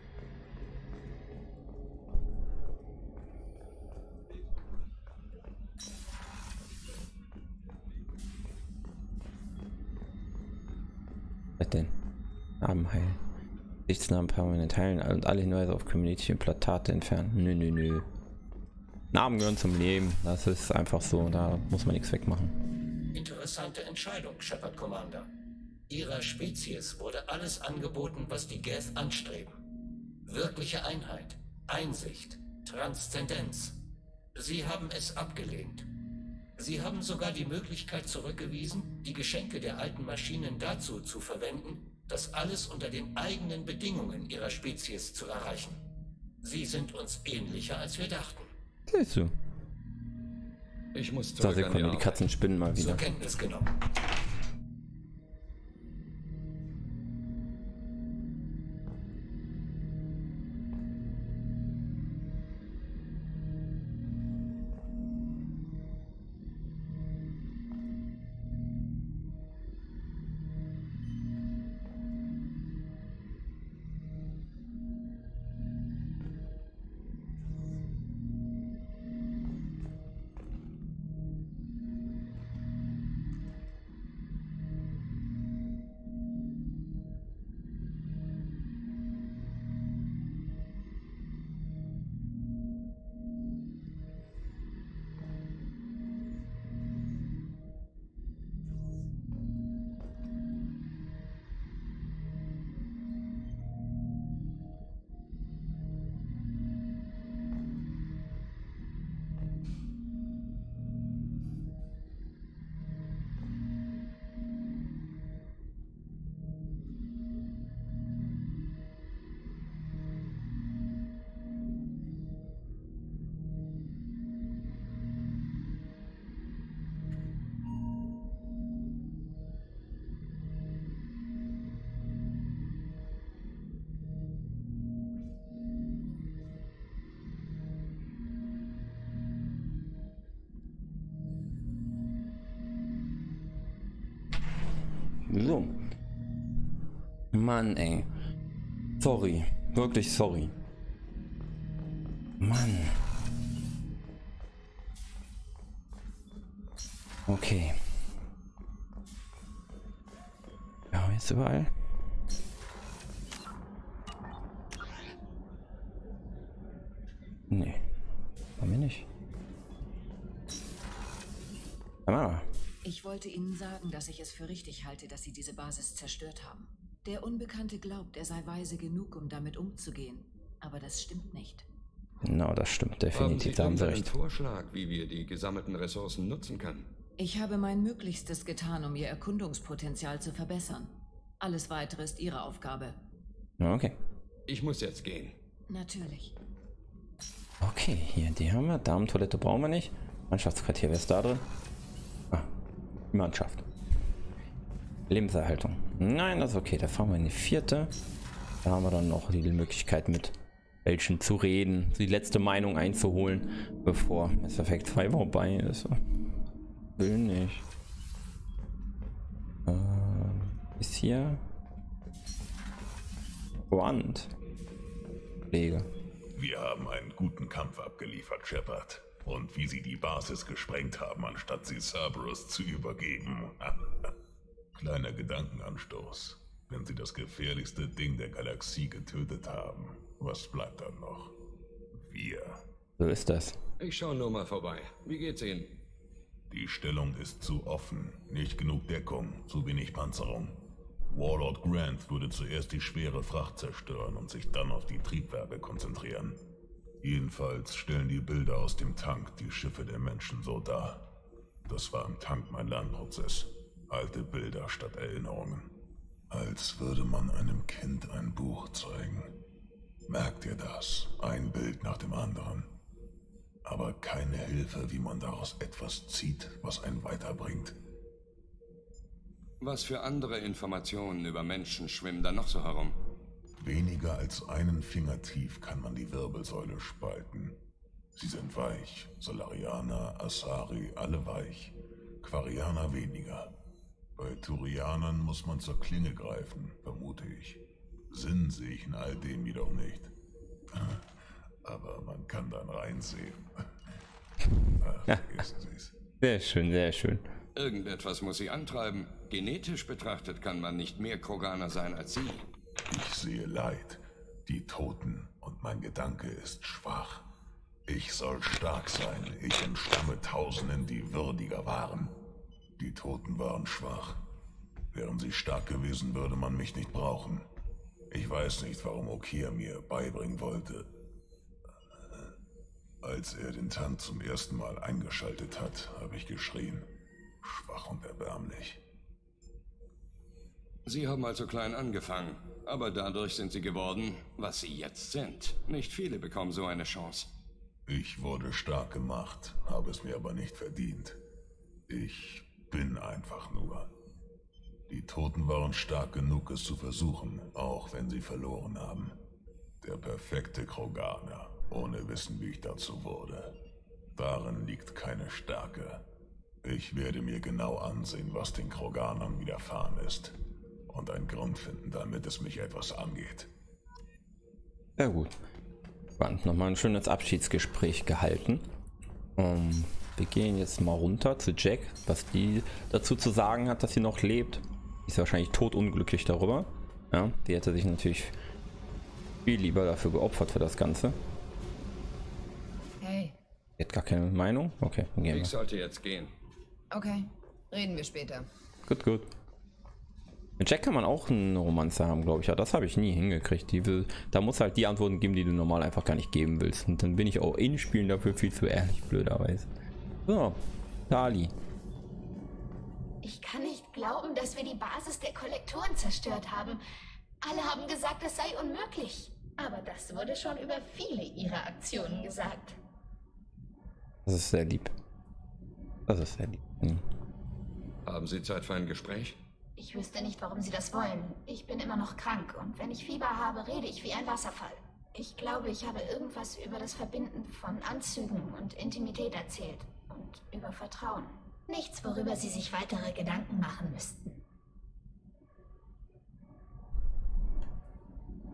Was denn? Namenheil. Gesichtsnamen permanent teilen und alle Hinweise auf Community und Plakate entfernen. Nö. Namen gehören zum Leben. Das ist einfach so. Da muss man nichts wegmachen. Interessante Entscheidung, Shepard Commander. Ihrer Spezies wurde alles angeboten, was die Geth anstreben. Wirkliche Einheit, Einsicht, Transzendenz. Sie haben es abgelehnt. Sie haben sogar die Möglichkeit zurückgewiesen, die Geschenke der alten Maschinen dazu zu verwenden, das alles unter den eigenen Bedingungen ihrer Spezies zu erreichen. Sie sind uns ähnlicher, als wir dachten. Siehst du. Ich muss zurück. Sekunde, die Katzen spinnen mal wieder. Zur Kenntnis genommen. So. Mann, ey. Sorry. Wirklich sorry. Mann. Okay. Ja, jetzt überall. Nee. Bei mir nicht. Ah. Ich wollte Ihnen sagen, dass ich es für richtig halte, dass Sie diese Basis zerstört haben. Der Unbekannte glaubt, er sei weise genug, um damit umzugehen. Aber das stimmt nicht. Genau, das stimmt definitiv. Da haben Sie recht. Einen Vorschlag, wie wir die gesammelten Ressourcen nutzen können? Ich habe mein Möglichstes getan, um Ihr Erkundungspotenzial zu verbessern. Alles Weitere ist Ihre Aufgabe. Okay. Ich muss jetzt gehen. Natürlich. Okay, hier, die haben wir. Damentoilette brauchen wir nicht. Mannschaftsquartier, wer ist da drin? Ah, Mannschaft. Lebenserhaltung. Nein, das ist okay. Da fahren wir in die 4. Da haben wir dann noch die Möglichkeit, mit welchen zu reden, die letzte Meinung einzuholen, bevor Mass Effect 2 vorbei ist. Will nicht. Ist hier Brand. Pflege. Wir haben einen guten Kampf abgeliefert, Shepard. Und wie sie die Basis gesprengt haben, anstatt sie Cerberus zu übergeben. Kleiner Gedankenanstoß. Wenn sie das gefährlichste Ding der Galaxie getötet haben, was bleibt dann noch? Wir. So ist das. Ich schaue nur mal vorbei. Wie geht's Ihnen? Die Stellung ist zu offen. Nicht genug Deckung, zu wenig Panzerung. Warlord Grant würde zuerst die schwere Fracht zerstören und sich dann auf die Triebwerke konzentrieren. Jedenfalls stellen die Bilder aus dem Tank die Schiffe der Menschen so dar. Das war im Tank mein Lernprozess. Alte Bilder statt Erinnerungen. Als würde man einem Kind ein Buch zeigen. Merkt ihr das? Ein Bild nach dem anderen. Aber keine Hilfe, wie man daraus etwas zieht, was einen weiterbringt. Was für andere Informationen über Menschen schwimmen da noch so herum? Weniger als einen Finger tief kann man die Wirbelsäule spalten. Sie sind weich. Solarianer, Asari, alle weich. Quarianer weniger. Bei Turianern muss man zur Klinge greifen, vermute ich. Sinn sehe ich in all dem jedoch nicht. Aber man kann dann reinsehen. Ach, vergessen Sie's. Sehr schön, sehr schön. Irgendetwas muss sie antreiben. Genetisch betrachtet kann man nicht mehr Kroganer sein als sie. Ich sehe Leid, die Toten, und mein Gedanke ist schwach. Ich soll stark sein. Ich entstamme Tausenden, die würdiger waren. Die Toten waren schwach. Wären sie stark gewesen, würde man mich nicht brauchen. Ich weiß nicht, warum Okeer mir beibringen wollte. Als er den Tank zum ersten Mal eingeschaltet hat, habe ich geschrien. Schwach und erbärmlich. Sie haben also klein angefangen, aber dadurch sind sie geworden, was sie jetzt sind. Nicht viele bekommen so eine Chance. Ich wurde stark gemacht, habe es mir aber nicht verdient. Ich bin einfach nur. Die Toten waren stark genug, es zu versuchen, auch wenn sie verloren haben. Der perfekte Kroganer, ohne Wissen, wie ich dazu wurde. Darin liegt keine Stärke. Ich werde mir genau ansehen, was den Kroganern widerfahren ist. Und einen Grund finden, damit es mich etwas angeht. Sehr gut. Spannend. Nochmal ein schönes Abschiedsgespräch gehalten. Wir gehen jetzt mal runter zu Jack, was die dazu zu sagen hat, dass sie noch lebt. Ist wahrscheinlich totunglücklich darüber. Ja, die hätte sich natürlich viel lieber dafür geopfert für das Ganze. Hey. Die hat gar keine Meinung? Okay, dann gehen wir. Ich sollte jetzt gehen. Okay, reden wir später. Gut, gut. Mit Jack kann man auch eine Romanze haben, glaube ich. Ja, das habe ich nie hingekriegt. Da muss halt die Antworten geben, die du normal einfach gar nicht geben willst. Und dann bin ich auch in Spielen dafür viel zu ehrlich, blöderweise. So, Tali. Ich kann nicht glauben, dass wir die Basis der Kollektoren zerstört haben. Alle haben gesagt, das sei unmöglich. Aber das wurde schon über viele ihrer Aktionen gesagt. Das ist sehr lieb. Das ist sehr lieb. Haben Sie Zeit für ein Gespräch? Ich wüsste nicht, warum Sie das wollen. Ich bin immer noch krank und wenn ich Fieber habe, rede ich wie ein Wasserfall. Ich glaube, ich habe irgendwas über das Verbinden von Anzügen und Intimität erzählt und über Vertrauen. Nichts, worüber Sie sich weitere Gedanken machen müssten.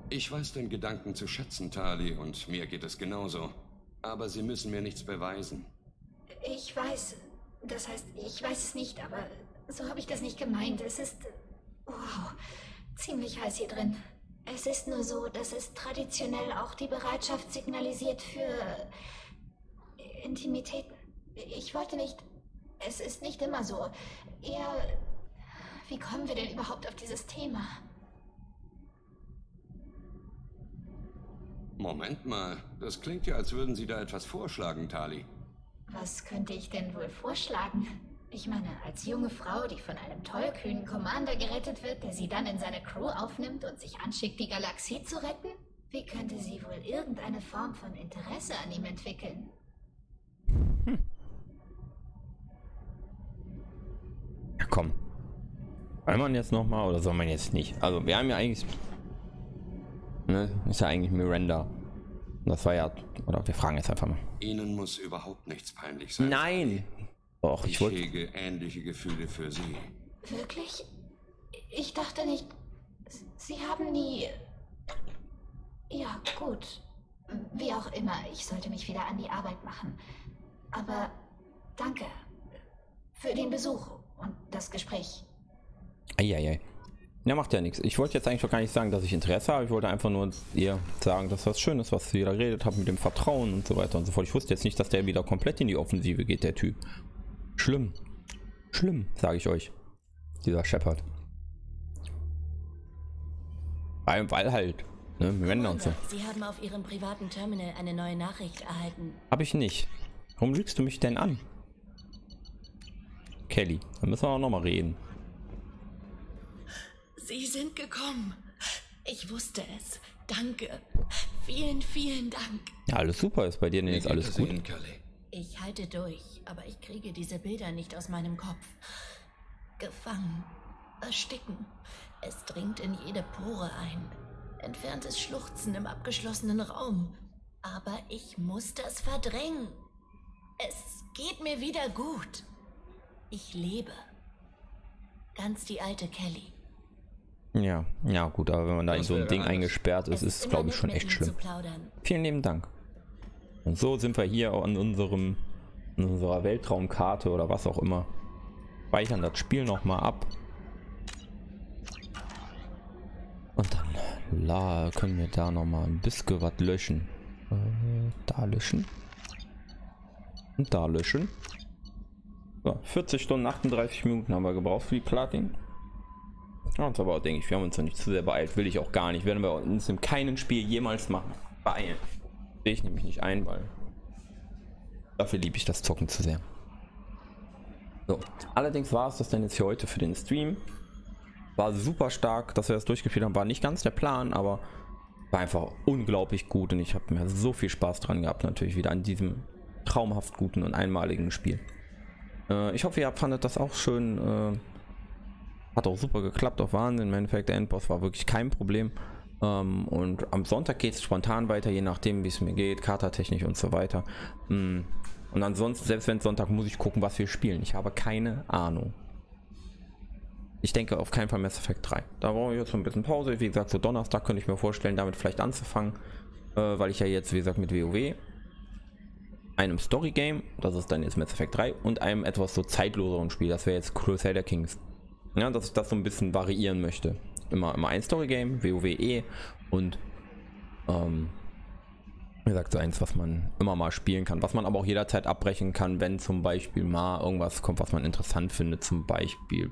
Ich weiß den Gedanken zu schätzen, Tali, und mir geht es genauso. Aber Sie müssen mir nichts beweisen. Ich weiß, das heißt, ich weiß es nicht, aber so habe ich das nicht gemeint. Es ist, wow, ziemlich heiß hier drin. Es ist nur so, dass es traditionell auch die Bereitschaft signalisiert für Intimitäten. Ich wollte nicht, es ist nicht immer so. Eher, wie kommen wir denn überhaupt auf dieses Thema? Moment mal, das klingt ja, als würden Sie da etwas vorschlagen, Tali. Was könnte ich denn wohl vorschlagen? Ich meine, als junge Frau, die von einem tollkühnen Commander gerettet wird, der sie dann in seine Crew aufnimmt und sich anschickt, die Galaxie zu retten? Wie könnte sie wohl irgendeine Form von Interesse an ihm entwickeln? Ja, komm. Will man jetzt nochmal oder soll man jetzt nicht? Also, wir haben ja eigentlich... Ne, ist ja eigentlich Miranda. Das war ja... Oder wir fragen jetzt einfach mal. Ihnen muss überhaupt nichts peinlich sein. Nein! Och, ich hege ähnliche Gefühle für Sie. Wirklich? Ich dachte nicht... Sie haben nie... Ja, gut. Wie auch immer, ich sollte mich wieder an die Arbeit machen. Aber danke für den Besuch und das Gespräch. Eieiei. Ja, macht ja nichts. Ich wollte jetzt eigentlich auch gar nicht sagen, dass ich Interesse habe. Ich wollte einfach nur ihr sagen, dass das schön ist, was sie da redet hat mit dem Vertrauen und so weiter und so fort. Ich wusste jetzt nicht, dass der wieder komplett in die Offensive geht, der Typ. Schlimm. Schlimm, sage ich euch. Dieser Shepard. Weil halt, ne, Miranda und so. Sie haben auf Ihrem privaten Terminal eine neue Nachricht erhalten. Hab ich nicht. Warum lügst du mich denn an? Kelly, da müssen wir auch nochmal reden. Sie sind gekommen. Ich wusste es. Danke. Vielen, vielen Dank. Ja, alles super. Ist bei dir denn jetzt alles gut? Ich halte durch, aber ich kriege diese Bilder nicht aus meinem Kopf. Gefangen. Ersticken. Es dringt in jede Pore ein. Entferntes Schluchzen im abgeschlossenen Raum. Aber ich muss das verdrängen. Es geht mir wieder gut. Ich lebe. Ganz die alte Kelly. Ja, ja gut, aber wenn man da in so ein Ding eingesperrt ist, ist es, glaube ich, schon echt schlimm. Vielen lieben Dank. Und so sind wir hier an unserer Weltraumkarte oder was auch immer. Speichern das Spiel nochmal ab. Und dann können wir da nochmal ein bisschen was löschen. Da löschen. Und da löschen. So, 40 Stunden, 38 Minuten haben wir gebraucht für die Platin. Ja, uns aber auch, denke ich, wir haben uns noch nicht zu sehr beeilt. Will ich auch gar nicht. Werden wir uns in keinem Spiel jemals machen. Beeilen. Sehe ich nämlich nicht ein, weil dafür liebe ich das Zocken zu sehr. So, allerdings war es das dann jetzt hier heute für den Stream. War super stark, dass wir das durchgespielt haben. War nicht ganz der Plan, aber war einfach unglaublich gut und ich habe mir so viel Spaß dran gehabt, natürlich wieder an diesem traumhaft guten und einmaligen Spiel. Ich hoffe, ihr fandet das auch schön. Hat auch super geklappt, auch Wahnsinn. Im Endeffekt, der Endboss war wirklich kein Problem. Und am Sonntag geht es spontan weiter, je nachdem, wie es mir geht, katertechnisch und so weiter. Und ansonsten, selbst wenn es Sonntag, muss ich gucken, was wir spielen. Ich habe keine Ahnung. Ich denke auf keinen Fall Mass Effect 3. Da brauche ich jetzt so ein bisschen Pause. Wie gesagt, so Donnerstag könnte ich mir vorstellen, damit vielleicht anzufangen. Weil ich ja jetzt, wie gesagt, mit WoW, einem Story-Game, das ist dann jetzt Mass Effect 3, und einem etwas so zeitloseren Spiel, das wäre jetzt Crusader Kings. Ja, dass ich das so ein bisschen variieren möchte. Immer ein Story-Game, WoW und wie gesagt, so eins, was man immer mal spielen kann, was man aber auch jederzeit abbrechen kann, wenn zum Beispiel mal irgendwas kommt, was man interessant findet, zum Beispiel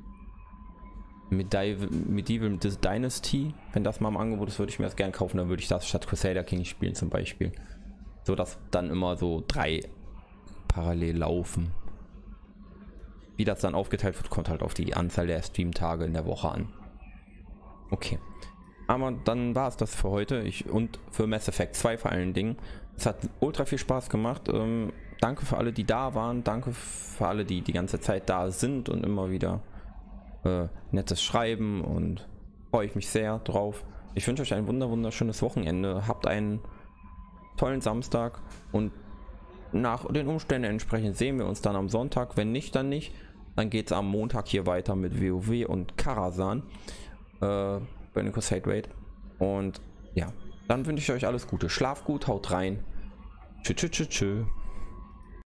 Medieval Dynasty, wenn das mal im Angebot ist, würde ich mir das gerne kaufen, dann würde ich das statt Crusader Kings spielen zum Beispiel. So dass dann immer so 3 parallel laufen. Wie das dann aufgeteilt wird, kommt halt auf die Anzahl der Streamtage in der Woche an. Okay. Aber dann war es das für heute. Und für Mass Effect 2 vor allen Dingen. Es hat ultra viel Spaß gemacht. Danke für alle, die da waren. Danke für alle, die die ganze Zeit da sind und immer wieder nettes Schreiben. Und freue ich mich sehr drauf. Ich wünsche euch ein wunderschönes Wochenende. Habt einen tollen Samstag. Und nach den Umständen entsprechend sehen wir uns dann am Sonntag. Wenn nicht, dann nicht. Dann geht es am Montag hier weiter mit WoW und Karazhan. Bei den Crusade Raid. Und Ja, dann wünsche ich euch alles Gute. Schlaft gut, haut rein. Tschö, tschö, tschö, tschö.